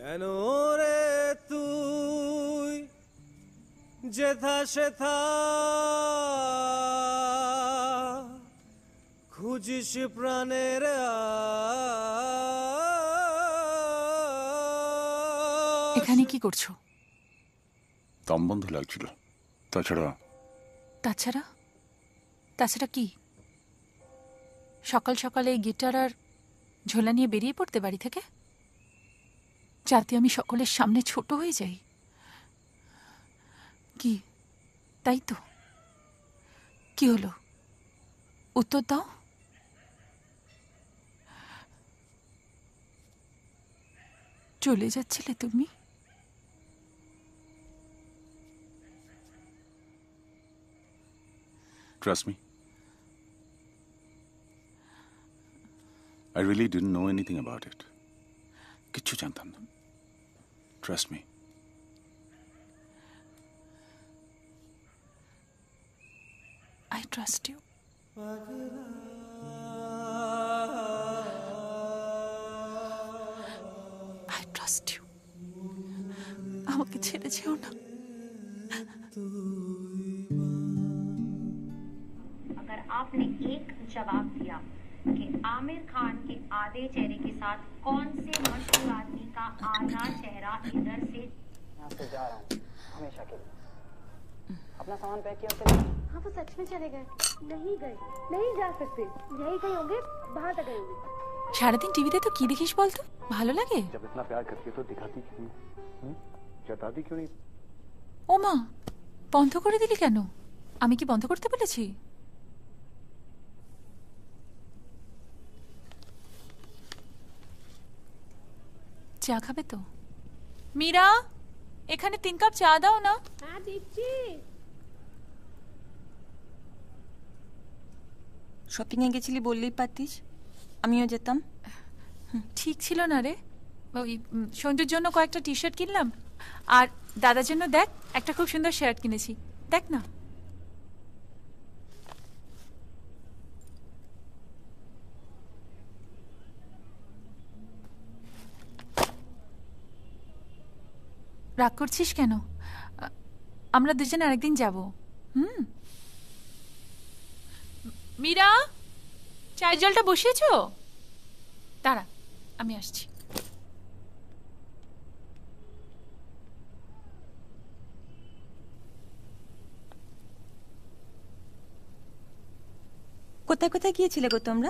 কেন রে তুই যেথা সেথা খুঁজিস প্রাণের এখানে কি করছো? দম বন্ধ লাগছিল। তাছাড়া তাছাড়া তাছাড়া কি? সকাল সকালে এই গিটার আর ঝোলা নিয়ে বেরিয়ে পড়তে বাড়ি থেকে, যাতে আমি সকলের সামনে ছোট হয়ে যাই? কি তাই তো? কি হলো, উত্তর দাও। চলে যাচ্ছিলে তুমি? Trust me. I really didn't know anything about it. কিচ্ছু জানতাম না। Trust me. I trust you. I trust you. আমাকে ছেড়ে যেও না। अगर आपने एक जवाब दिया कि आमिर खान के आधे चेहरे के साथ कौन से मशहूर आदमी का आधा चेहरा इधर से यहाँ से जा रहा हूँ हमेशा के लिए। अपना सामान पैक किया? हाँ वो सच में चले गए। नहीं गए, नहीं जा सकते, यही कहीं होंगे, बाहर तक गए होंगे। সারাদিন টিভিতে তো কি দেখিস বলতো? ভালো লাগে? जब इतना प्यार करती है तो दिखाती क्यों नहीं? हम्म? जताती क्यों नहीं? ও মা, বন্ধ করে দিলি কেন? আমি কি বন্ধ করতে বলেছি? চা খাবে তো? মীরা, এখানে তিন কাপ চা দাও না। হ্যাঁ দিচ্ছি। শপিং এ গেছিলি বললেই পারতিস, আমিও যেতাম। ঠিক ছিল না রে। ওই উম, সঞ্জুর জন্য কয়েকটা টি শার্ট কিনলাম, আর দাদার জন্য দেখ একটা খুব সুন্দর শার্ট কিনেছি, দেখ না। রাগ করছিস কেন? আ- আমরা দুজন আরেকদিন যাব। হুম। মীরা, চায়ের জলটা বসিয়েছো? দাঁড়া, আমি আসছি। কোথায় কোথায় গিয়েছিলে গো তোমরা?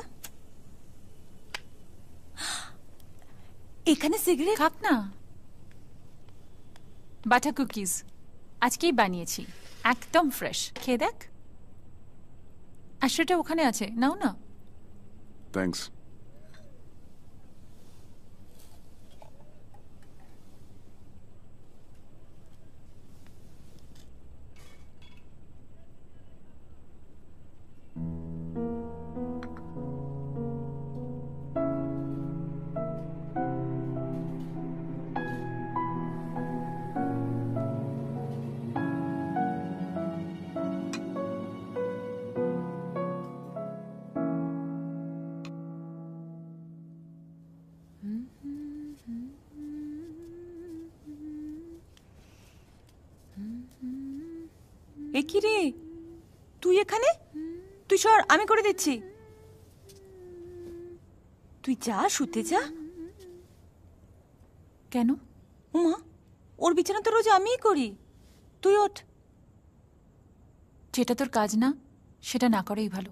এখানে সিগারেট? খাক না। বাটার কুকিজ আজকেই বানিয়েছি, একদম ফ্রেশ। খেয়ে দেখ। আর সেটা ওখানে আছে, নাও না। থ্যাঙ্কস। এ কি রে, তুই এখানে? তুই সর, আমি করে দিচ্ছি। তুই যা, শুতে যা। কেন? উমা, ওর বিছানা তো রোজ আমিই করি, তুই ওঠ। যেটা তোর কাজ না সেটা না করেই ভালো।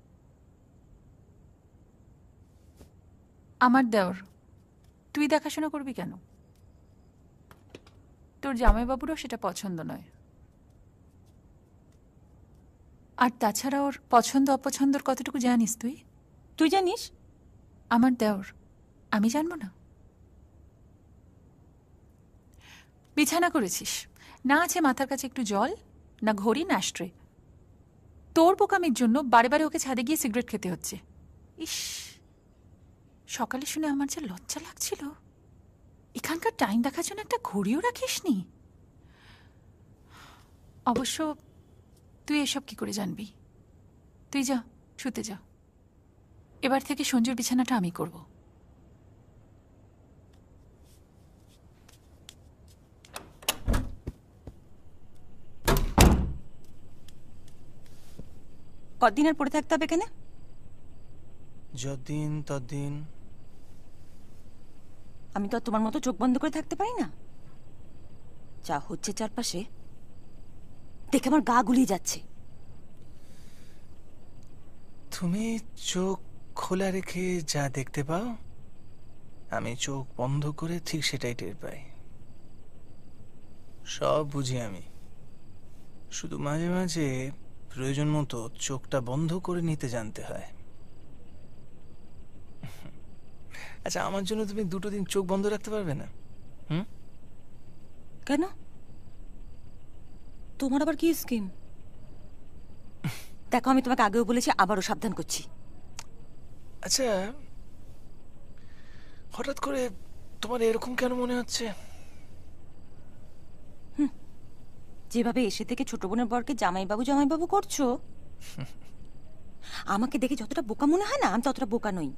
আমার দেওর, তুই দেখাশোনা করবি কেন? তোর জামাইবাবুরও সেটা পছন্দ নয়। আর তাছাড়া ওর পছন্দ অপছন্দর কতটুকু জানিস তুই? তুই জানিস? আমার দেওর, আমি জানবো না? বিছানা করেছিস, না আছে মাথার কাছে একটু জল, না ঘড়ি, না স্ট্রে। তোর বোকামির জন্য বারে বারে ওকে ছাদে গিয়ে সিগারেট খেতে হচ্ছে। ইস, সকালে শুনে আমার যা লজ্জা লাগছিল। এখানকার টাইম দেখার জন্য একটা ঘড়িও রাখিসনি। অবশ্য তুই এসব কি করে জানবি? তুই যা, শুতে যা। এবার থেকে সঞ্জুর বিছানাটা আমি করব। কতদিন আর পড়ে থাকতে হবে এখানে? যতদিন ততদিন। আমি তো আর তোমার মতো চোখ বন্ধ করে থাকতে পারি না। যা হচ্ছে চারপাশে দেখে আমার গা গুলিয়ে যাচ্ছে। তুমি চোখ খোলা রেখে যা দেখতে পাও, আমি চোখ বন্ধ করে ঠিক সেটাই টের পাই। সব বুঝি আমি, শুধু মাঝে মাঝে প্রয়োজন মতো চোখটা বন্ধ করে নিতে জানতে হয়। আচ্ছা, আমার জন্য তুমি দুটো দিন চোখ বন্ধ রাখতে পারবে না? হুম? কেন? তোমার আবার কি স্কিম? দেখো, আমি তোমাকে আগেও বলেছি, আবারও সাবধান করছি। আচ্ছা, হঠাৎ করে তোমার এরকম কেন মনে হচ্ছে? যেভাবে এসে থেকে ছোট বোনের বরকে জামাইবাবু জামাইবাবু করছো, আমাকে দেখে যতটা বোকা মনে হয় না, আমি ততটা বোকা নই।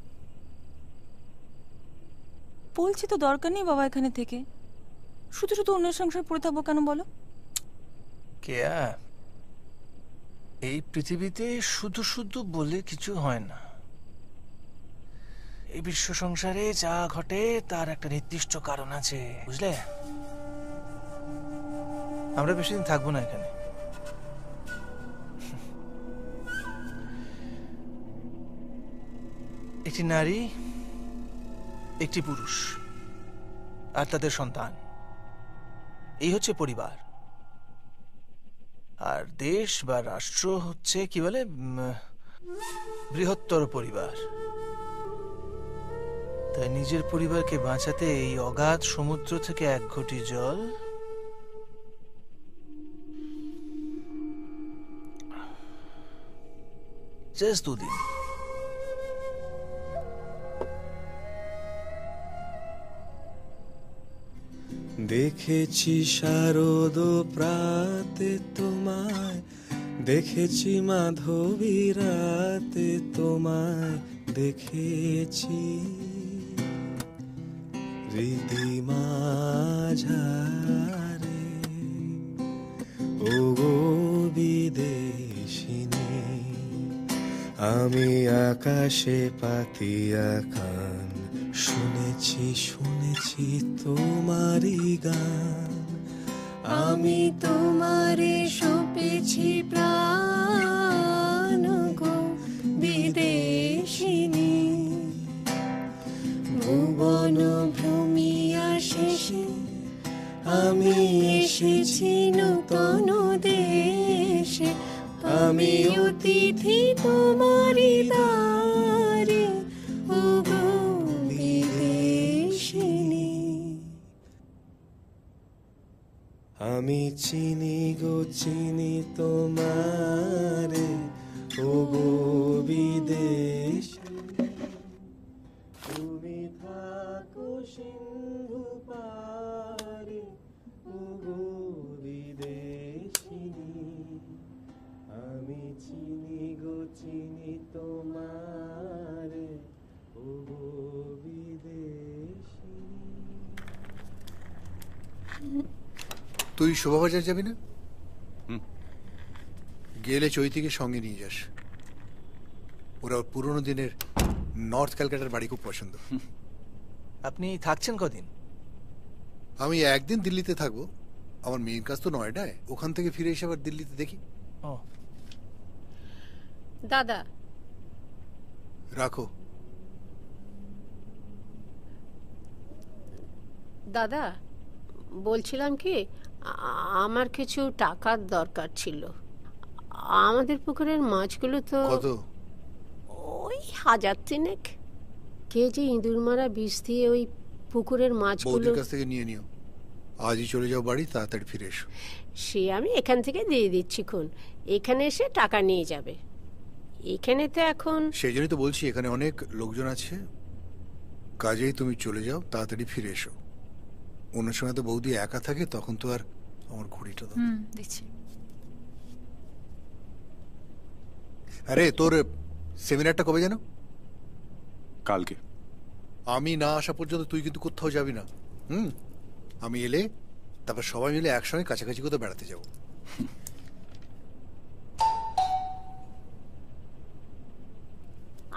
বলছি তো দরকার নেই বাবা এখানে থেকে, শুধু শুধু অন্যের সংসার পড়ে থাকবো কেন বলো? কেয়া, এই পৃথিবীতে শুধু শুধু বলে কিছু হয় না। এই বিশ্ব সংসারে যা ঘটে তার একটা নির্দিষ্ট কারণ আছে, বুঝলে? আমরা বেশি দিন থাকবো না এখানে। একটি নারী, একটি পুরুষ আর তাদের সন্তান, এই হচ্ছে পরিবার। আর দেশ বা রাষ্ট্র হচ্ছে কি বলে, বৃহত্তর পরিবার। তাই নিজের পরিবারকে বাঁচাতে এই অগাধ সমুদ্র থেকে এক ঘটি জল জাস্ট দুদিন। দেখেছি শারদ প্রাতে তোমায়, দেখেছি মাধবী রাতে তোমায়, দেখেছি হৃদি মাঝারে ও গো বিদেশিনী। আমি আকাশে পাতিয়া কান, শুনেছি শুনেছি তোমারই গান। আমি তোমারে সপেছি প্রাণ গো বিদেশিনী। ভুবন ভ্রমিয়া শেষে আমি এসেছি নূতন দেশে। আমি অতিথি তোমারি দ্বারে ও গো বিদেশিনী। আমি চিনি গো চিনি তোমারে ও গো বিদেশ। তুমি থাকো সিন্ধু পারে ও গো বিদেশিনী। আমি চিনি গো চিনি তোমারে ও গো বিদেশিনী। তুই শোভাবাজার যাবি না? গেলে চৈতিকে সঙ্গে নিয়ে যাস। ওরা পুরোনো দিনের নর্থ ক্যালকাটার বাড়ি খুব পছন্দ। আপনি থাকছেন কদিন? আমি একদিন দিল্লিতে থাকবো। আমার মেয়ের কাজ তো নয়ডায়, ওখান থেকে ফিরে এসে আবার দিল্লিতে দেখি। ও দাদা, রাখো। দাদা বলছিলাম কি, আমার কিছু টাকার দরকার ছিল। আমাদের পুকুরের মাছগুলো তো কত? ওই হাজার তিনেক। কে যে ইঁদুর মারা বিষ দিয়ে ওই পুকুরের মাছগুলো। বৌদির কাছ থেকে নিয়ে নিও। আজই চলে যাও বাড়ি, তাড়াতাড়ি ফিরে এসো। সে আমি এখান থেকে দিয়ে দিচ্ছি খুন, এখানে এসে টাকা নিয়ে যাবে। এখানে তো এখন সেই জন্যই তো বলছি, এখানে অনেক লোকজন আছে। কাজেই তুমি চলে যাও, তাড়াতাড়ি ফিরে এসো। অন্য সময় তো বৌদি একা থাকে, তখন তো আর আমার ঘড়িটা দাও। দিচ্ছি। আরে তোর সেমিনারটা কবে জানো? কালকে। আমি না আসা পর্যন্ত তুই কিন্তু কোথাও যাবি না। হুম, আমি এলে তারপর সবাই মিলে একসঙ্গে কাছাকাছি কোথাও বেড়াতে যাব।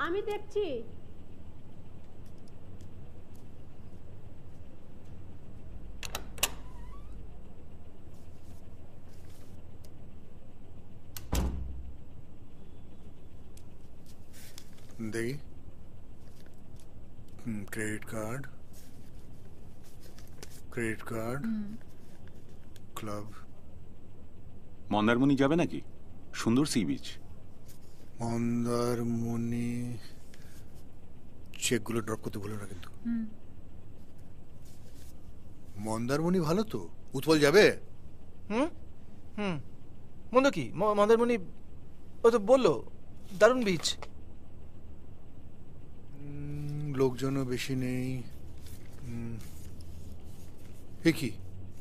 আমি দেখছি। দেখি credit card credit card club. Mandarmani যাবে নাকি? সুন্দর সি বিচ। মন্দারমণি চেকগুলো ড্রপ করতে ভুলো না কিন্তু। মন্দারমণি ভালো তো। উৎপল যাবে? হুম হুম মন্দ কি ম- মন্দারমণি ও তো বললো দারুণ বিচ। লোকজনও বেশি নেই। হুম, এ কি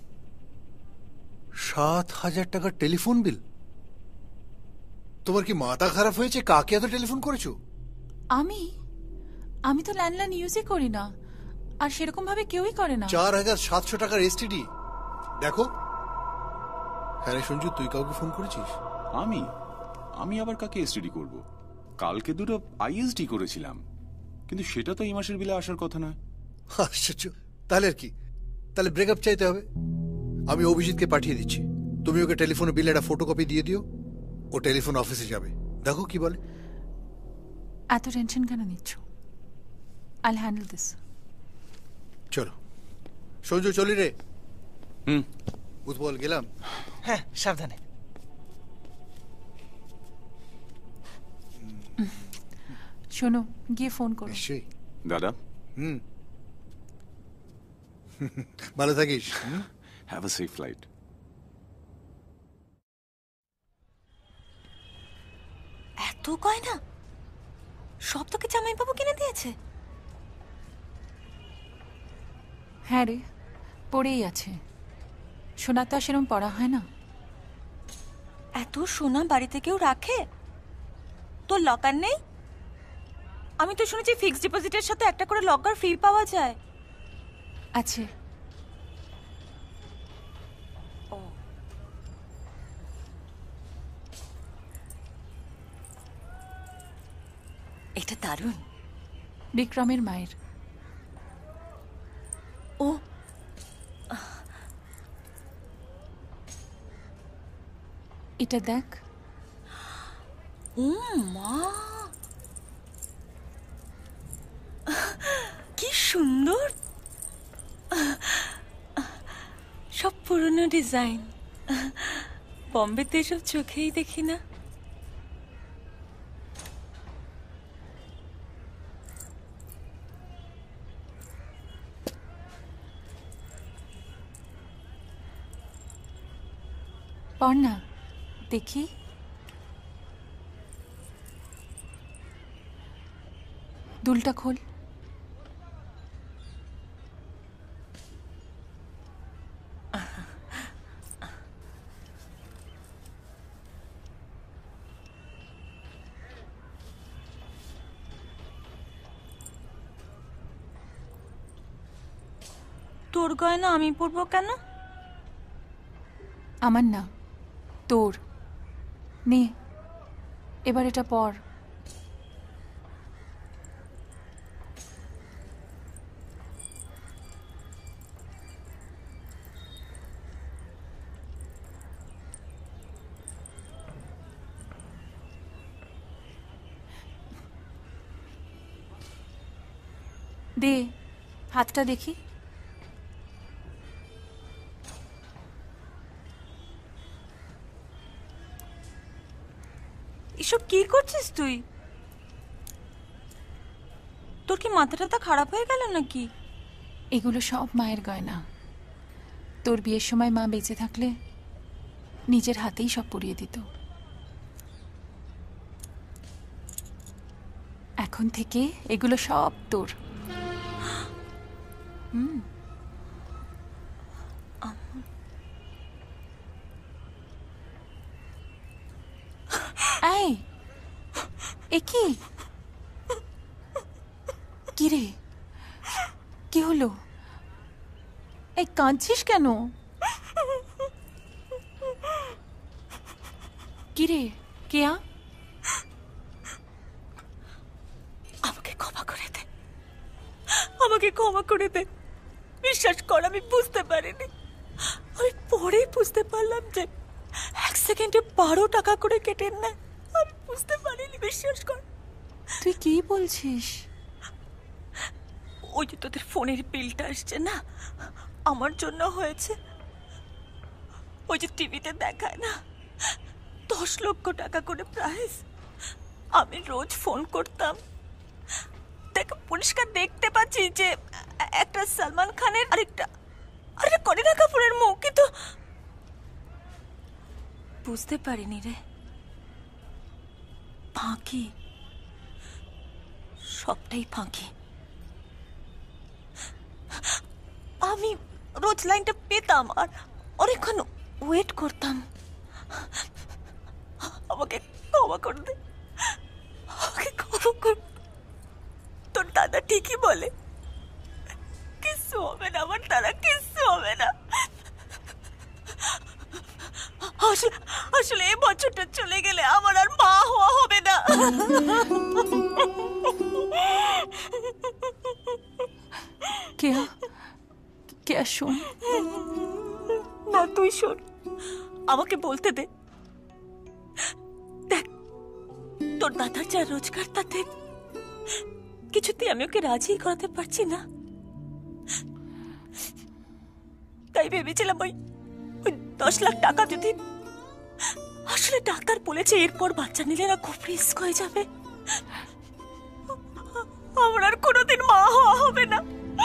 সাত হাজার টাকার টেলিফোন বিল? তোমার কি মাথা খারাপ হয়েছে? কাকে এত টেলিফোন করেছো? আমি আমি তো ল্যান্ডলাইন ইউজই করি না, আর সেরকম ভাবে কেউই করে না। চার হাজার সাতশো টাকার এসটিডি। দেখো। হ্যাঁ রে সঞ্জু, তুই কাউকে ফোন করেছিস? আমি আমি আবার কাকে এসটিডি করব? কালকে দুটো আইএসডি করেছিলাম, কিন্তু সেটা তো এই মাসের বিলে আসার কথা নয়। আশ্চর্য। তাহলে আর কি? তাহলে ব্রেকআপ চাইতে হবে। আমি অভিজিৎকে পাঠিয়ে দিচ্ছি, তুমি ওকে টেলিফোনে বিলের একটা ফটোকপি দিয়ে দিও। ও টেলিফোন অফিসে যাবে, দেখো কি বলে। এত টেনশন কেন নিচ্ছ? I will handle this. চলো সঞ্জু, চলি রে। হুম উৎপল গেলাম। হ্যাঁ সাবধানে। শোনো, গিয়ে ফোন করো। নিশ্চয়ই দাদা। হুম ভালো থাকিস। Have a safe flight. এত গয়না সব তোকে জামাইবাবু কিনে দিয়েছে? হ্যাঁ রে, পড়েই আছে। সোনা তো আর সেরকম পড়া হয় না। এত সোনা বাড়িতে কেউ রাখে? তোর লকার নেই? আমি তো শুনেছি ফিক্সড ডিপোজিটের সাথে একটা করে লকার ফ্রি পাওয়া যায়। আছে। এটা দারুণ। বিক্রমের মায়ের। ও এটা দেখ। ও মা, কি সুন্দর। সব পুরনো ডিজাইন। বম্বেতে এসব চোখেই দেখি না। পড় না, দেখি। দুলটা খোল। তোর গয়না আমি পরবো কেন? আমার না, তোর। নে, এবার এটা পর। দে, হাতটা দেখি। এসব কি করছিস তুই? তোর কি মাথা টাথা খারাপ হয়ে গেল নাকি? এগুলো সব মায়ের গয়না। তোর বিয়ের সময় মা বেঁচে থাকলে নিজের হাতেই সব পরিয়ে দিত। এখন থেকে এগুলো সব তোর। হুম। এই, এ কি? কি রে, কি হলো? এই কাঁদছিস কেন? কি রে, কেয়া? আমাকে ক্ষমা করে দে। বিশ্বাস কর আমি বুঝতে পারিনি, আমি পরেই বুঝতে পারলাম যে এক সেকেন্ডে বারো টাকা করে কেটে নেয়। আমি বুঝতে পারিনি, বিশ্বাস কর। তুই কি বলছিস? ওই যে তোদের ফোনের বিলটা আসছে না, আমার জন্য হয়েছে। ওই যে টিভিতে দেখায় না দশ লক্ষ টাকা করে প্রাইস, আমি রোজ ফোন করতাম, দেখ পরিষ্কার দেখতে পাচ্ছি যে একটা সালমান খানের আরেকটা আরে করিনা কাপুরের মুখ, কিন্তু বুঝতে পারিনি রে ফাঁকি, সবটাই ফাঁকি। আমি রোজ লাইনটা পেতাম আর অনেকক্ষণ ওয়েট করতাম। আমাকে ক্ষমা করে দে, আমাকে ক্ষমা কর। তোর দাদা ঠিকই বলে, কিচ্ছু হবে না আমার দ্বারা, কিচ্ছু হবে না। আসলে আসলে এই বছরটা চলে গেলে আমার আর মা হওয়া হবে না। কেয়া, কেয়া শোন না, তুই শোন, আমাকে বলতে দে। দেখ তোর দাদার যা রোজগার তাতে কিছুতেই আমি ওকে রাজি করাতে পারছি না, তাই ভেবেছিলাম ওই ওই দশ লাখ টাকা যদি, আসলে ডাক্তার বলেছে এরপর বাচ্চা নিলে না খুব রিস্ক হয়ে যাবে, আমার আর কোনোদিন মা হওয়া হবে না।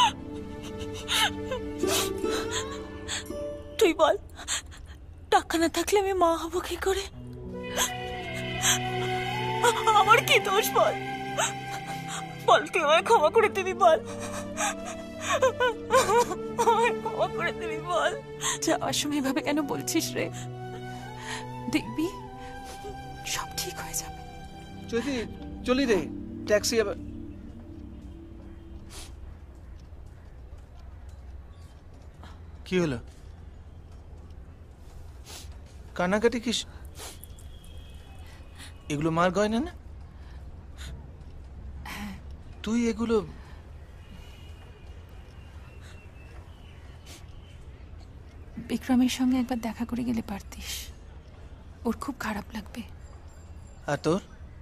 তুই বল, টাকা না থাকলে আমি মা হবো কি করে? আমার কি দোষ বল, বল তুই আমায় ক্ষমা করে দিবি, বল আমায় ক্ষমা করে দিবি, বল। যাওয়ার সময় এভাবে কেন বলছিস রে? দেখবি সব ঠিক হয়ে যাবে। যদি চলি রে, ট্যাক্সি আবার। কি হলো? কান্নাকাটি কিস? এগুলো মার গয়না না? তুই এগুলো বিক্রমের সঙ্গে একবার দেখা করে গেলে পারতিস, ওর খুব খারাপ লাগবে। আর তোর?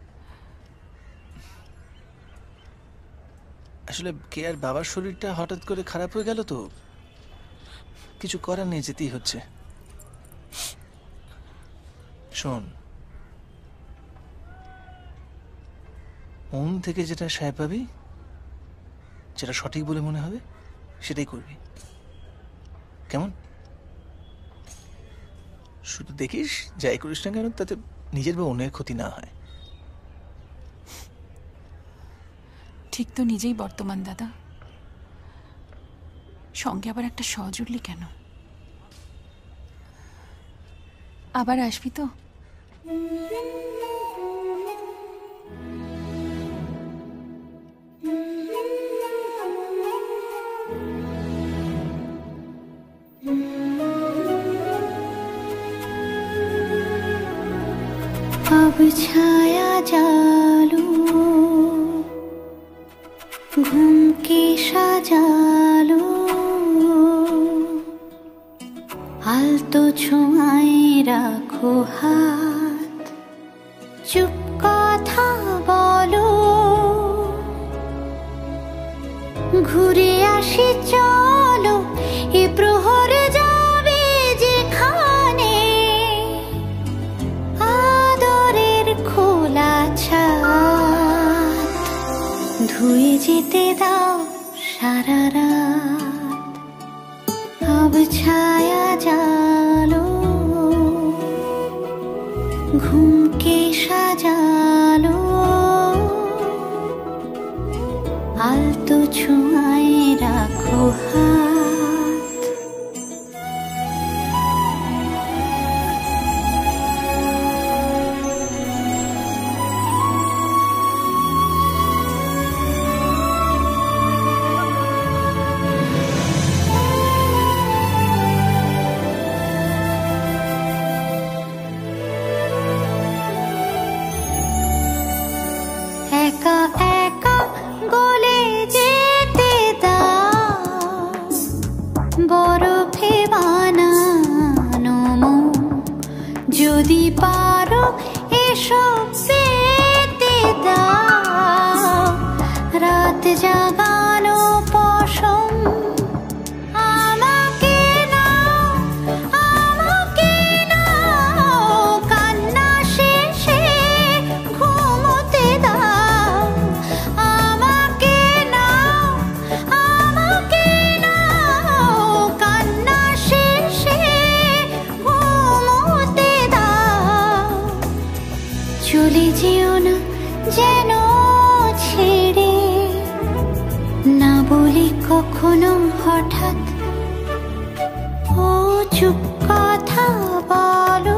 আসলে কে আর বাবার শরীরটা হঠাৎ করে খারাপ হয়ে গেল তো কিছু করার নেই, যেতেই হচ্ছে। শোন, মন থেকে যেটা সায় পাবি, যেটা সঠিক বলে মনে হবে সেটাই করবি, কেমন? শুধু দেখিস যাই করিস না কেন তাতে নিজের বা অন্যের ক্ষতি না হয়। ঠিক তো নিজেই বর্তমান দাদা, সঙ্গে আবার একটা স জুড়লি কেন? আবার আসবি তো? अब छाया जालो घूम के সাজালো আলতো ছোঁয়ায় রাখো হাত, চুপ কথা বলো, ঘুরে আসি চলো, এ প্রহরে যাবে যেখানে, আদরের খোলা ছাদ ধুয়ে যেতে দাও সারা রাত। अब छाया जालो घूम के সাজালো আলতো ছোঁয়ায় রাখো হাত। একা একা গলে যেতে দাও যদি পারো এসব পেতে দাও, রাত জাগানো পশম আমাকে নাও, আমাকে নাও, কান্না শেষে ঘুমোতে দাও, আমাকে নাও, আমাকে নাও, কান্না শেষে ঘুমোতে দাও। চলে যেও না যেন ছেড়ে, না বলি কখনো হঠাৎ, ও চুপ কথা বলো,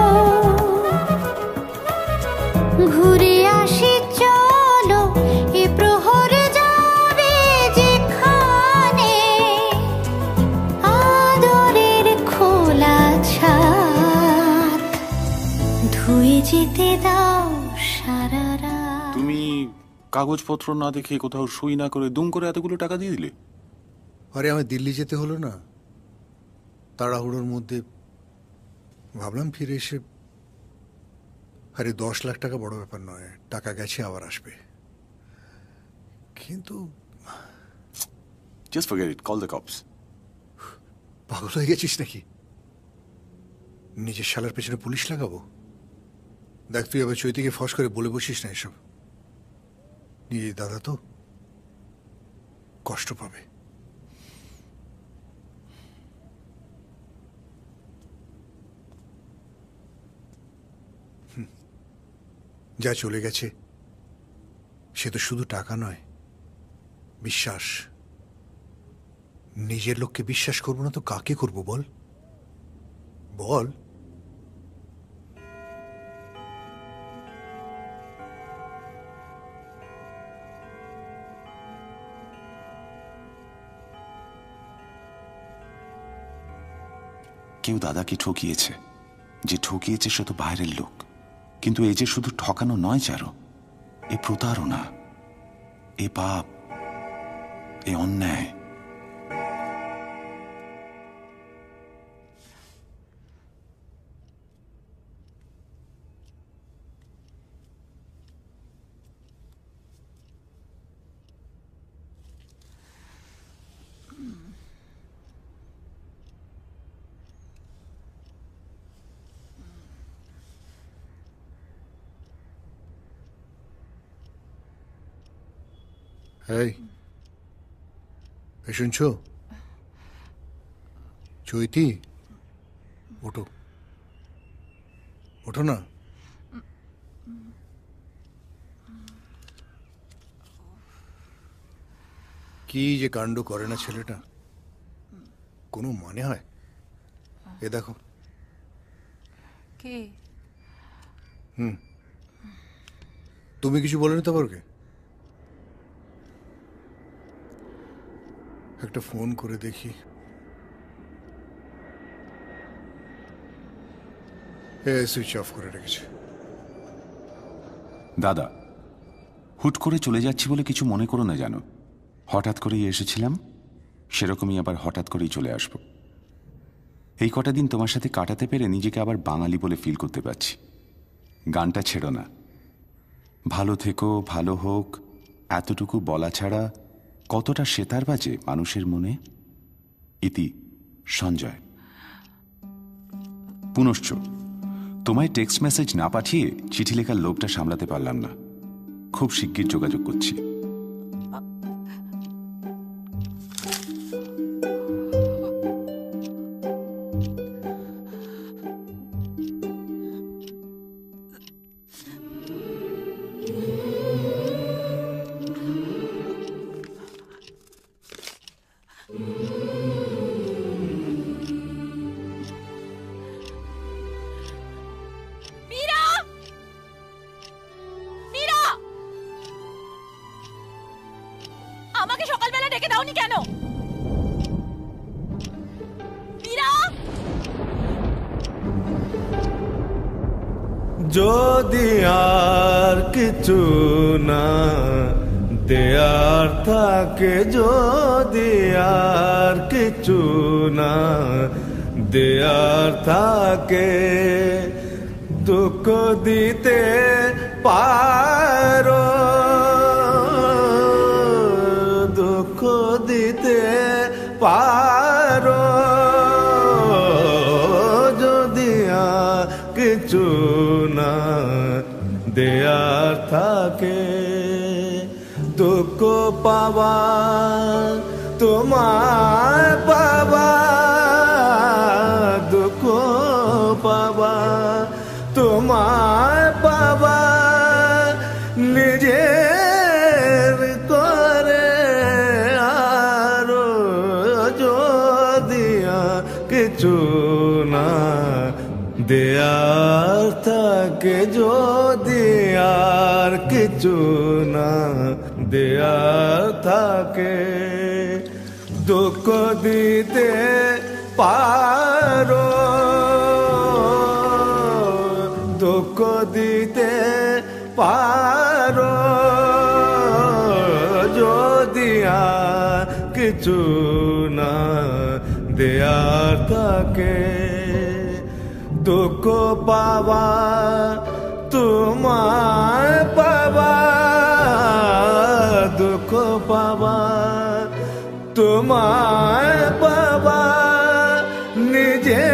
ঘুরে আসি চলো, এ প্রহরে যাবে যেখানে, আদরের খোলা ছাদ ধুয়ে যেতে দাও সারা রাত। তুমি কাগজপত্র না দেখে কোথাও সই না করে দুম করে এতগুলো টাকা দিয়ে দিলে? আরে আমার দিল্লি যেতে হলো না, তাড়াহুড়োর মধ্যে ভাবলাম ফিরে এসে। আরে দশ লাখ টাকা বড় ব্যাপার নয়, টাকা গেছে আবার আসবে, কিন্তু Just forget it. Call the cops. পাগল হয়ে গেছিস নাকি? নিজের শালার পেছনে পুলিশ লাগাবো? দেখ তুই আবার চৈতিকে ফস করে বলে বসিস না এসব। নিজের দাদা তো কষ্ট পাবে। যা চলে গেছে সে তো শুধু টাকা নয়, বিশ্বাস। নিজের লোককে বিশ্বাস করবো না তো কাকে করবো বল বল? কেউ দাদাকে ঠকিয়েছে, যে ঠকিয়েছে সে তো বাইরের লোক, কিন্তু এই যে শুধু ঠকানো নয় চারো, এ প্রতারণা, এ পাপ, এ অন্যায়। এই শুনছো চৈতি, ওঠো ওঠো না। কি যে কাণ্ড করে না ছেলেটা, কোনো মানে হয়? এ দেখো। কে? হুম, তুমি কিছু বলে নিতে পারো? একটা ফোন করে দেখি। এ সুইচ অফ করে রেখেছে। দাদা, হুট করে চলে যাচ্ছি বলে কিছু মনে করো না, জানো হঠাৎ করেই এসেছিলাম, সেরকমই আবার হঠাৎ করেই চলে আসব। এই কটা দিন তোমার সাথে কাটাতে পেরে নিজেকে আবার বাঙালি বলে ফিল করতে পারছি। গানটা ছেড়ো না, ভালো থেকো, ভালো হোক, এতটুকু বলা ছাড়া কতটা সেতার বাজে মানুষের মনে। ইতি, সঞ্জয়। পুনশ্চ তোমায় টেক্সট মেসেজ না পাঠিয়ে চিঠি লেখার লোভটা সামলাতে পারলাম না, খুব শিগগির যোগাযোগ করছি। আমাকে সকালবেলা ডেকে দাওনি কেন? যদি আর কিছু না দেয়ার থাকে, যদি আর কিছু না দেয়ার থাকে, দুঃখ দিতে পারো, দুঃখ দিতে পারো, যদি আর কিছু না দেয়ার থাকে। দুঃখ পাওয়া তোমার পাওয়া, দুঃখ পাওয়া তোমার পাওয়া, নিজের করে আরো যদি কিছু না দেয়ার থাকে, যদি আর কিছু না দেয়ার থাকে। দুঃখ দিতে পারো, দুঃখ দিতে পারো, যদি আর কিছু না দেয়ার থাকে। দুঃখ পাওয়া তোমার পাওয়া, দুঃখ পাওয়া তোমার পাওয়া, নিজে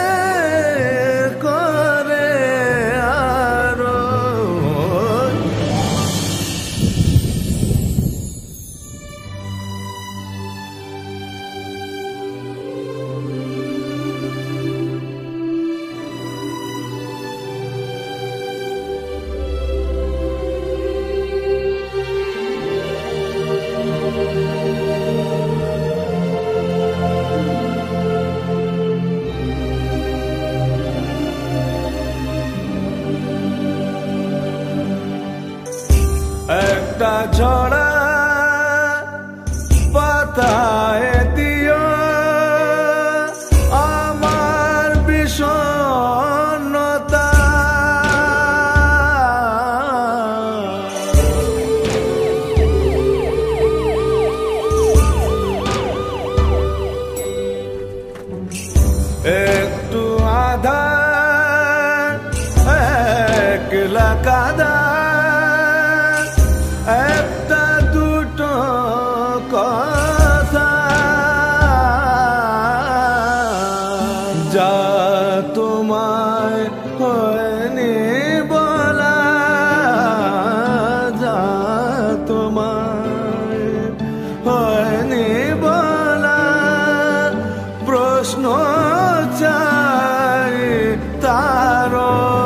করে আরো। একটা ঝরা পাতায় দিও আমার বিষণ্ণতা, একটু আধার একলা কাদা, একটা দুটো কথা যা তোমায় হয়নি বলা, যা তোমায় হয়নি বলা, প্রশ্ন চাই তার,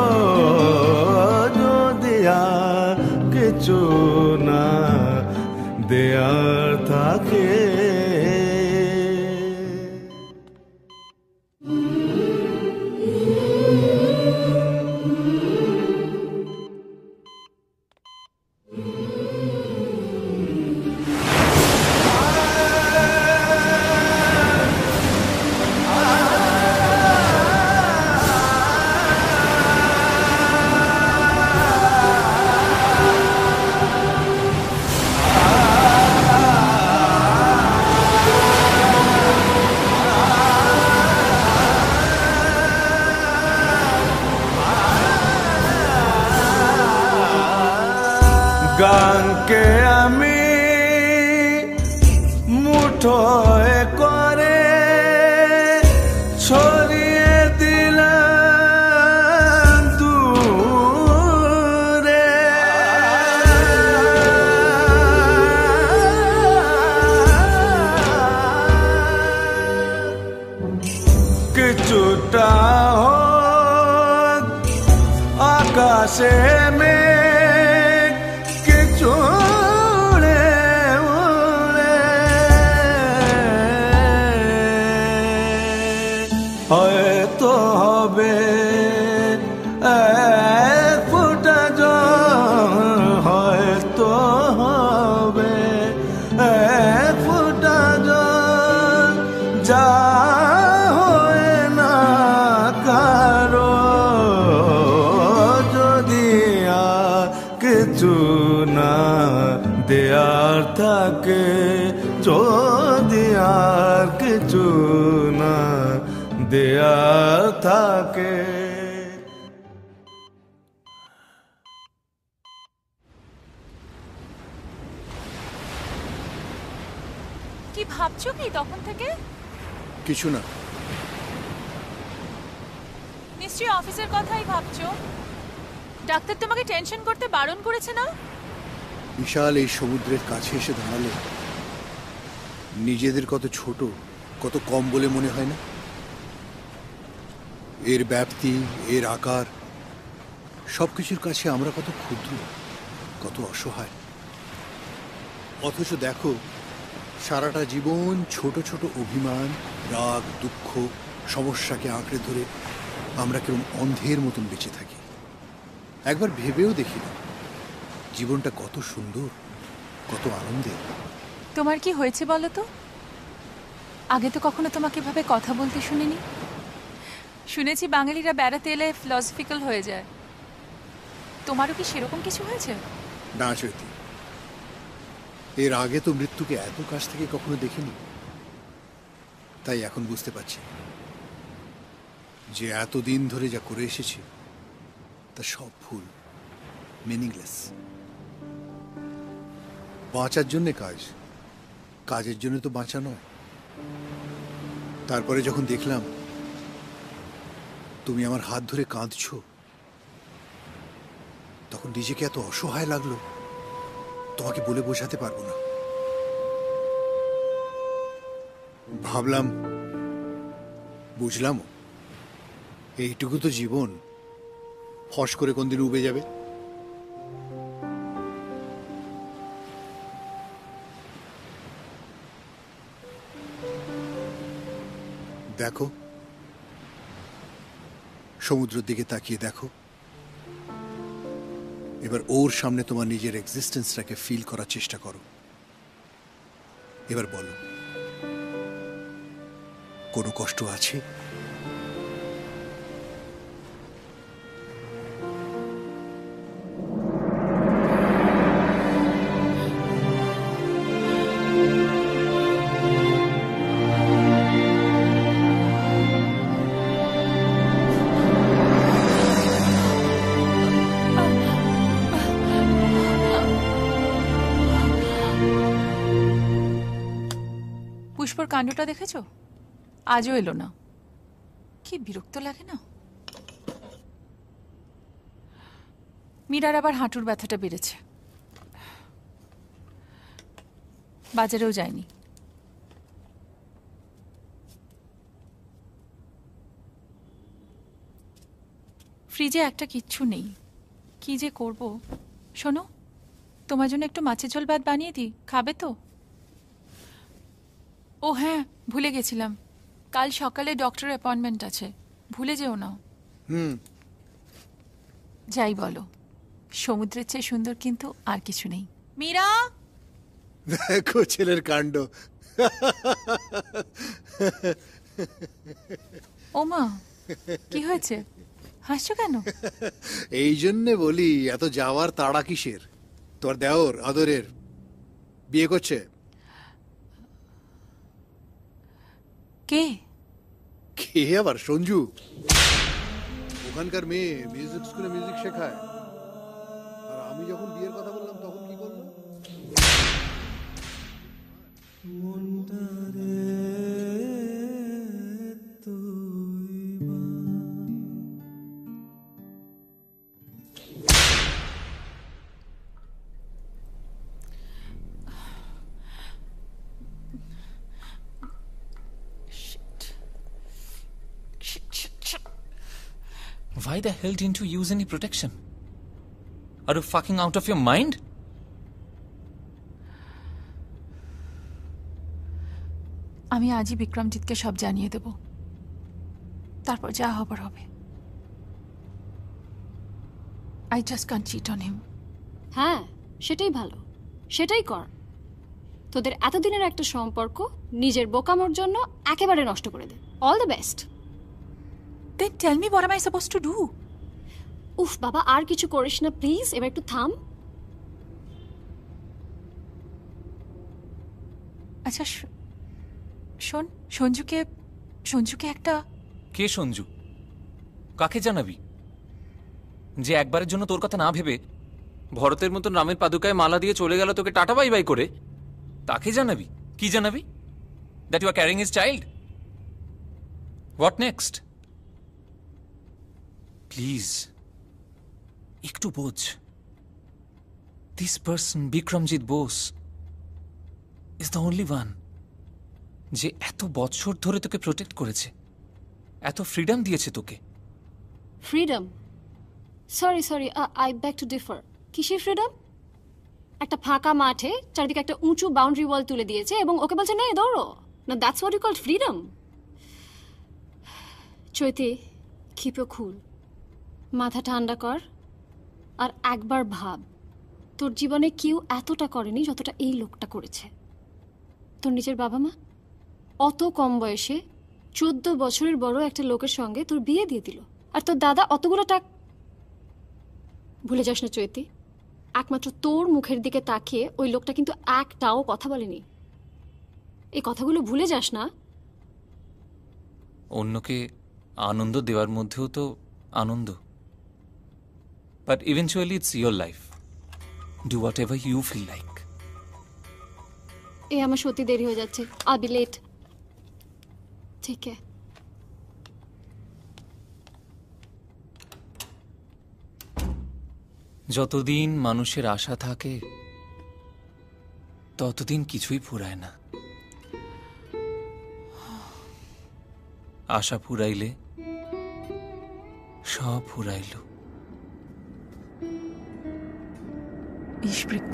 যদি আর কিছু না দেয়ার থাকে। গানকে আমি মুঠোয় করে ছড়িয়ে দিলাম দূরে, কিছুটা হোক আকাশে মেঘ, কিছু উড়ে উড়ে হয়তো হবে এক ফোঁটা জল, হয়তো হবে এক ফোঁটা জল, যা হয় না কারো, যদি আর কিছু না দেয়ার থাকে, যদি আর কিছু না দেয়ার থাকে। কি ভাবছো কি তখন থেকে? কিছু না। নিশ্চয়ই অফিসের কথাই ভাবছো। ডাক্তার তোমাকে টেনশন করতে বারণ করেছে না? বিশাল এই সমুদ্রের কাছে এসে দাঁড়ালে নিজেদের কত ছোট, কত কম বলে মনে হয় না? এর ব্যাপ্তি, এর আকার, সবকিছুর কাছে আমরা কত ক্ষুদ্র, কত অসহায়। অথচ দেখো, সারাটা জীবন ছোট ছোট অভিমান, রাগ, দুঃখ, সমস্যাকে আঁকড়ে ধরে আমরা কেরম অন্ধের মতন বেঁচে থাকি। একবার ভেবেও দেখি না জীবনটা কত সুন্দর, কত আনন্দের। তোমার কি হয়েছে বলো তো? আগে তো কখনো তোমাকে এভাবে কথা বলতে শুনিনি। শুনেছি বাঙালিরা বেড়াতে এলে ফিলসফিক্যাল হয়ে যায়। তোমারও কি সেরকম কিছু হয়েছে? না চৈতি, এর আগে তো মৃত্যুকে এত কাছ থেকে কখনো দেখিনি। তাই এখন বুঝতে পারছি যে এতদিন ধরে যা করে এসেছি তা সব ভুল, মিনিংলেস। বাঁচার জন্যে কাজ, কাজের জন্য তো বাঁচা নয়। তারপরে যখন দেখলাম তুমি আমার হাত ধরে কাঁদছো, তখন নিজেকে এত অসহায় লাগলো, তোমাকে বলে বোঝাতে পারবো না। ভাবলাম, বুঝলাম এইটুকু তো জীবন, ফস করে কোনদিন উবে যাবে। দেখো, সমুদ্রের দিকে তাকিয়ে দেখো। এবার ওর সামনে তোমার নিজের এক্সিস্টেন্সটাকে ফিল করার চেষ্টা করো। এবার বলো, কোনো কষ্ট আছে? পুষ্পর কাণ্ডটা দেখেছো? আজও এলো না। কি বিরক্ত লাগে না। মীরার আবার হাঁটুর ব্যথাটা বেড়েছে, বাজারেও যায়নি। ফ্রিজে একটা কিচ্ছু নেই, কি যে করব। শোনো, তোমার জন্য একটু মাছের ঝোল ভাত বানিয়ে দিই, খাবে তো? ও হ্যাঁ, ভুলে গেছিলাম, কাল সকালে ডক্টরের অ্যাপয়েন্টমেন্ট আছে, ভুলে যেও না। হুম। যাই বলো, সমুদ্রের চেয়ে সুন্দর কিন্তু আর কিছু নেই। মীরা, দেখো ছেলের কাণ্ড। ও মা, কি হয়েছে? হাসছো কেন? এই জন্যে বলি, এত যাওয়ার তাড়া কিসের? তোর দেওর আদরের বিয়ে করছে। কে? কে আবার? সঞ্জু, ওখানকার মেয়ে, মিউজিক স্কুলে মিউজিক শেখায়। আর আমি যখন বিয়ের কথা বললাম তখন কি করলো? Why the hell didn't you use any protection? Are you fucking out of your mind? আমি আজই বিক্রমজিৎকে সব জানিয়ে দেব, তারপর যা হবার হবে। I just can't cheat on him. হ্যাঁ, সেটাই ভালো, সেটাই কর। তোদের এতদিনের একটা সম্পর্ক নিজের বোকামোর জন্য একেবারে নষ্ট করে দে। All the best. Then tell me, what am I supposed to do? উফ বাবা, আর কিছু করিস না প্লিজ, এবার একটু থাম। আচ্ছা শোন, সঞ্জুকে সঞ্জুকে একটা... কে সঞ্জু? কাকে জানাবি? যে একবারের জন্য তোর কথা না ভেবে ভরতের মতন রামের পাদুকায় মালা দিয়ে চলে গেল তোকে টাটা বাই বাই করে, তাকে জানাবি? কি জানাবি? that you are carrying his child? What next? Please, একটু বোঝ. This person, Bikramjit Bose, is the only one যে এত বছর ধরে তোকে প্রোটেক্ট করেছে, এত ফ্রিডম দিয়েছে তোকে. Freedom? Sorry sorry I beg to differ. কিসের ফ্রিডম? একটা ফাঁকা মাঠে চারিদিকে একটা উঁচু বাউন্ডারি ওয়াল তুলে দিয়েছে এবং ওকে বলছে নে দৌড়ো. না, that's what you call freedom? Chaiti, keep your cool. মাথা ঠান্ডা কর আর একবার ভাব, তোর জীবনে কেউ এতটা করেনি যতটা এই লোকটা করেছে. তোর নিজের বাবা মা অত কম বয়সে চোদ্দ বছরের বড় একটা লোকের সঙ্গে তোর বিয়ে দিয়ে দিল, আর তোর দাদা অতগুলো টাকা. ভুলে যাস না চৈতি, একমাত্র তোর মুখের দিকে তাকিয়ে ওই লোকটা কিন্তু একটাও কথা বলেনি. এই কথাগুলো ভুলে যাস না. অন্যকে আনন্দ দেওয়ার মধ্যেও তো আনন্দ. But eventually it's your life. Do whatever you feel like. এ আমার সত্যি দেরি হয়ে যাচ্ছে. I be late. ঠিক আছে. যতদিন মানুষের আশা থাকে ততদিন কিছুই ফুরায় না. আশা ফুরাইলে সব ফুরাইল. ইশবৃক্ষ.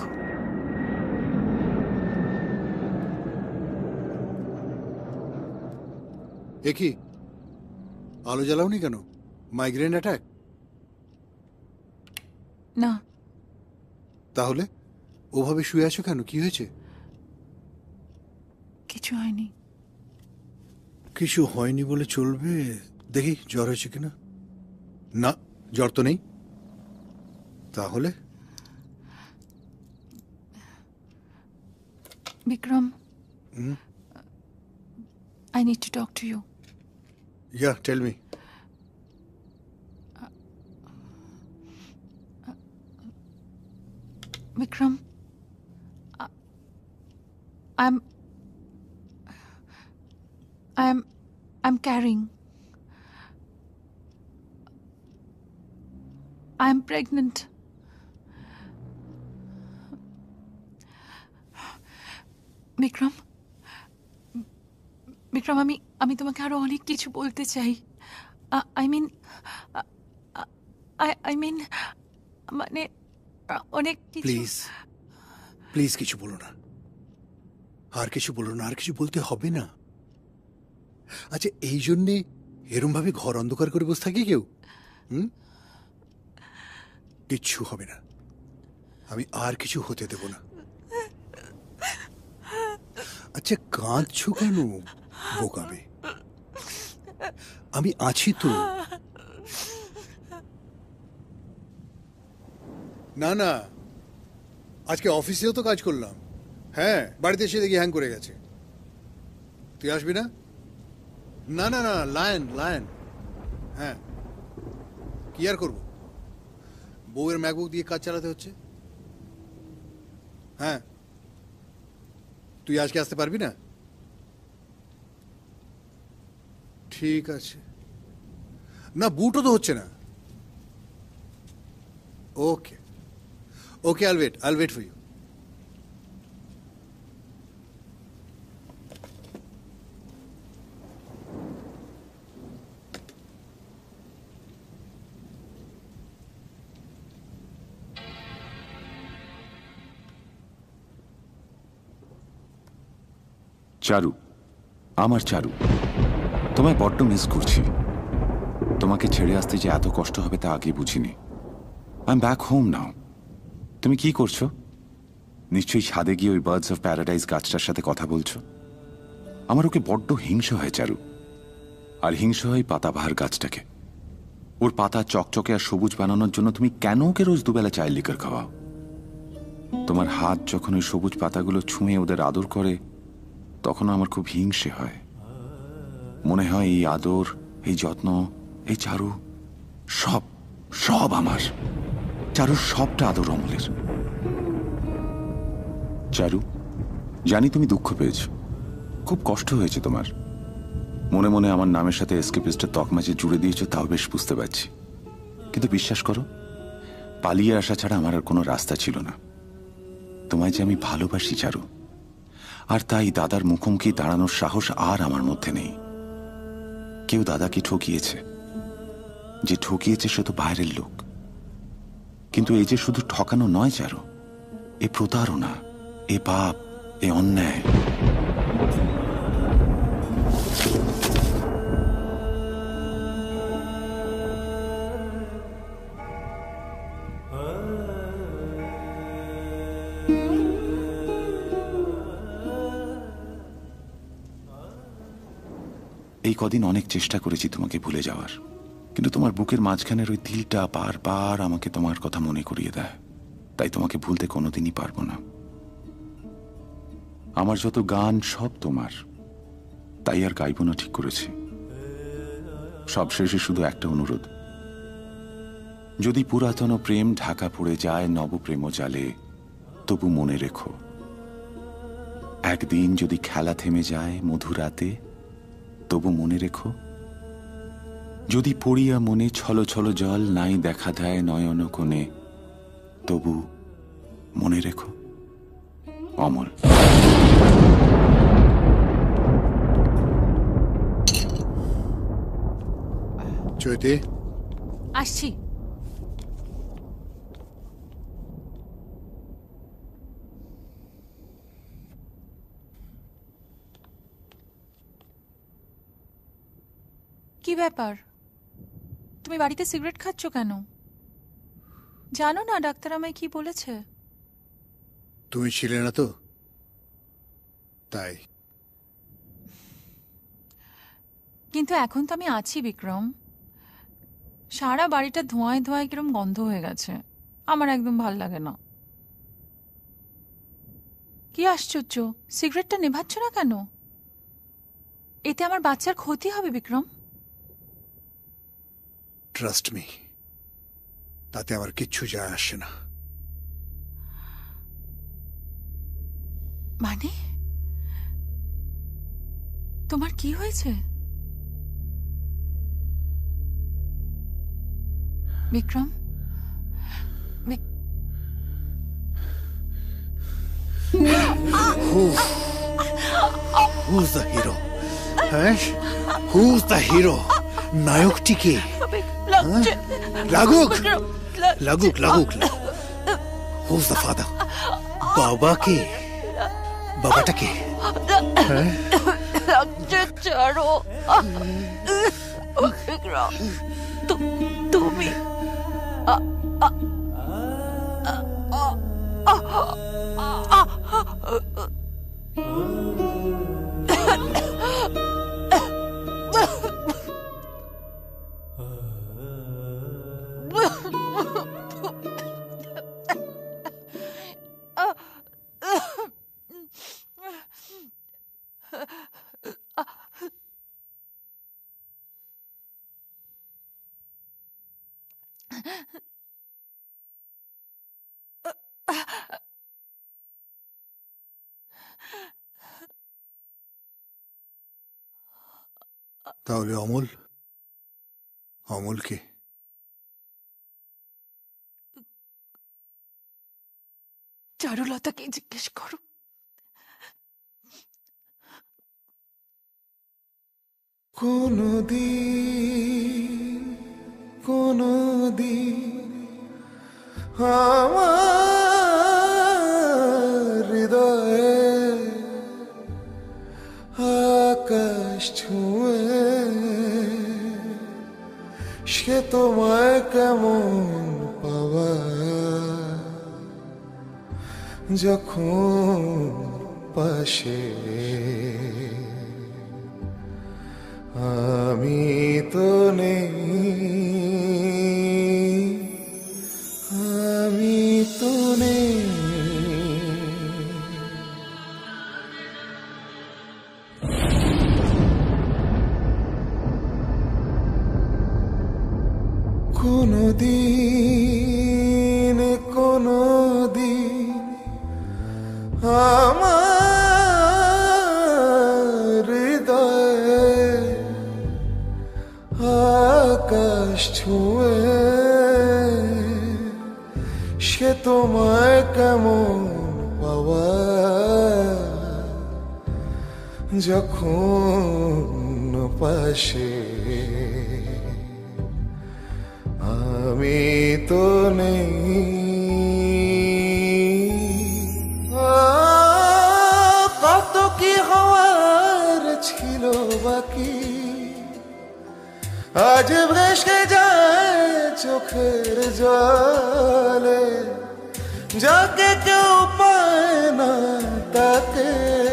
এ কি আলো জ্বালাওনি কেন? Migraine attack? না. তাহলে ওভাবে শুয়ে আছো কেন? কি হয়েছে? কিছু হয়নি. কিছু হয়নি বলে চলবে? দেখি জ্বর হয়েছে কিনা. না, জ্বর তো নেই. তাহলে Bikram, hmm? I need to talk to you. Yeah, tell me. Bikram, uh, I'm, I'm, I'm carrying. I'm pregnant. Vikram, Vikram, আমি আমি তোমাকে আরো অনেক কিছু বলতে চাই. আই মিন আই মিন মানে অনেক কিছু. প্লিজ প্লিজ কিছু বলো না. আর কিছু বলো না. আর কিছু বলতে হবে না. আচ্ছা, এই জন্যে এরম ভাবে ঘর অন্ধকার করে বসে থাকে কেউ? হুম, কিচ্ছু হবে না. আমি আর কিছু হতে দেব না. আচ্ছা, কাঁদছো কেন বোকাবে? আমি আছি তো. না না, আজকে অফিসেও তো কাজ করলাম. হ্যাঁ, বাড়িতে এসে দেখি হ্যাং করে গেছে. তুই আসবি না? না না না, লায়ন লায়ন. হ্যাঁ, কি আর করবো, বউয়ের ম্যাকবুক দিয়ে কাজ চালাতে হচ্ছে. হ্যাঁ, তুই আজকে আসতে পারবি না? ঠিক আছে. না, বুটও তো হচ্ছে না. ওকে ওকে, আইল ওয়েট আইল ওয়েট ফর ইউ. চারু, আমার চারু, তোমায় বড্ড মিস করছি. তোমাকে ছেড়ে আসতে যে এত কষ্ট হবে তা আগে বুঝিনি. I am back home now. তুমি কি করছো? নিশ্চয়ই ছাদে গিয়ে ওই বার্ডস অফ প্যারাডাইজ গাছটার সাথে কথা বলছো. আমার ওকে বড্ড হিংসা হয় চারু. আর হিংসা হয় পাতাবাহার গাছটাকে. ওর পাতা চকচকে আর সবুজ বানানোর জন্য তুমি কেন ওকে রোজ দুবেলা চায়ের লিকার খাওয়াও? তোমার হাত যখন ওই সবুজ পাতাগুলো ছুঁয়ে ওদের আদর করে তখন আমার খুব হিংসে হয়. মনে হয় এই আদর, এই যত্ন, এই চারু সব সব আমার. চারুর সবটা আদর অমলের. চারু, জানি তুমি দুঃখ পেয়েছ, খুব কষ্ট হয়েছে তোমার। মনে মনে আমার নামের সাথে এসকেপিস্টের তকমা যে জুড়ে দিয়েছ তাও বেশ বুঝতে পারছি, কিন্তু বিশ্বাস করো, পালিয়ে আসা ছাড়া আমার আর কোনো রাস্তা ছিল না। তোমায় যে আমি ভালোবাসি চারু, আর তাই দাদার মুখোমুখি দাঁড়ানোর সাহস আর আমার মধ্যে নেই। কেউ দাদাকে ঠকিয়েছে, যে ঠকিয়েছে সে তো বাইরের লোক, কিন্তু এই যে শুধু ঠকানো নয় চারু, এ প্রতারণা, এ পাপ, এ অন্যায়। এই কদিন অনেক চেষ্টা করেছি তোমাকে ভুলে যাওয়ার, কিন্তু তোমার বুকের মাঝখানের ওই দিলটা বারবার আমাকে তোমার কথা মনে করিয়ে দেয়, তাই তোমাকে ভুলতে কোনোদিনই পারবো না। আমার যত গান সব তোমার, তাই আর গাইব না ঠিক করেছি। সবশেষে শুধু একটা অনুরোধ, যদি পুরাতন প্রেম ঢাকা পড়ে যায় নবপ্রেম জালে, তবু মনে রেখো, একদিন যদি খেলা থেমে যায় মধুরাতে, তবু মনে রেখো, যদি পড়িয়া মনে ছলো ছলো জল নাই দেখা দেয় নয়ন কোণে, তবু মনে রেখো। অমল। চৈতি, আসছি। কি ব্যাপার, তুমি বাড়িতে সিগারেট খাচ্ছ কেন? জানো না ডাক্তার আমায় কি বলেছে? তুমি ছিলে না তো, তাই। কিন্তু এখন তো আমি আছি বিক্রম। সারা বাড়িটা ধোঁয়ায় ধোঁয়ায় কিরম গন্ধ হয়ে গেছে, আমার একদম ভাল লাগে না। কি আশ্চর্য, সিগারেটটা নেভাচ্ছ না কেন? এতে আমার বাচ্চার ক্ষতি হবে বিক্রম। ট্রাস্ট মি, তাতে আমার কিচ্ছু যায় আসে না। মানে তোমার কি হয়েছে Vikram? Who? Who's the hero? হ্যাঁ, Who's the hero? নায়কটি কে? লাগুক লাগুক লাগুক। Who's the father? বাবা কে? বাবাটা কে? হ্যাঁ, ছাড়ো বিক্রম, তুমি তাহলে অমল, অমলকে চারুলতাকে জিজ্ঞেস করো। কোনো দিন কোনো দিন আমার হৃদয়ে আকাশ ছুঁয়ে সে তোমায় কেমন পাওয়া, যখন পাশে আমি তো নেই, আমি তো নেই। কোনো দিন কোনো দিন আমার আকাশ ছুঁয়ে সে তোমায় কেমন পাওয়া যখন পাশে আমি তো নেই। কত কি হওয়ার ছিল বাকি, আজ ভেসে যায় চোখের জলে। যাকে কেউ পায় না তাকে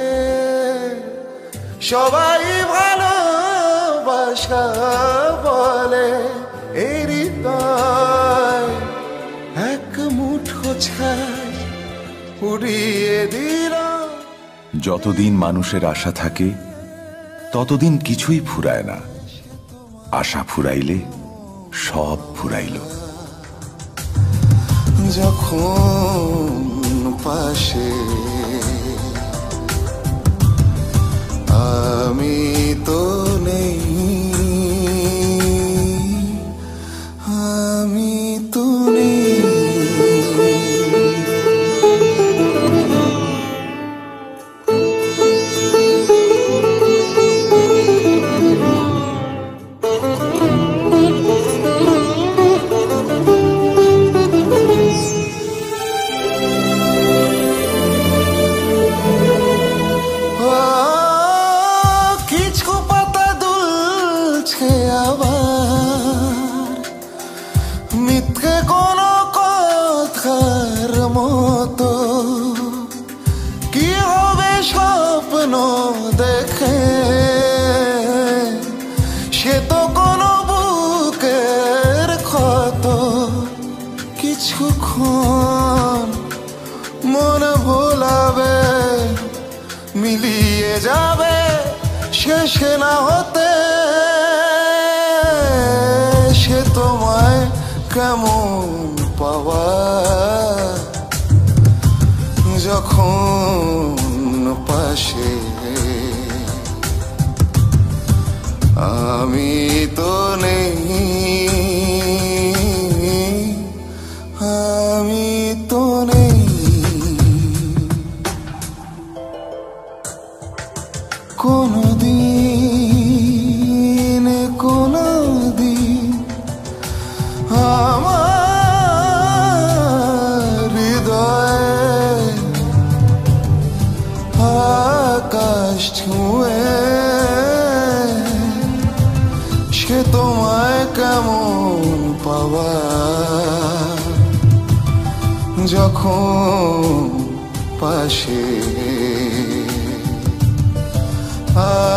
সবাই ভালোবাসা বলে। এই হৃদয় এক মুঠো ছাই উড়িয়ে দিল। যতদিন মানুষের আশা থাকে ততদিন কিছুই ফুরায় না। আশা ফুরাইলে সব ফুরাইল। যখন পাশে আমি তো নেই, আমি তো নেই। দেখে সে তো কোনো বুকের ক্ষত। কিছুক্ষণ মন ভোলাবে, মিলিয়ে যাবে শেষে না হতে। সে তোমায় কেমন পাওয়া যখন পাশে আমি তো নেই, আমি তো নেই। কোনো দিন কোনো দিন আমার হৃদয়ে আকাশ ছুঁয়ে সে তোমায় কেমন পাওয়া যখন পাশে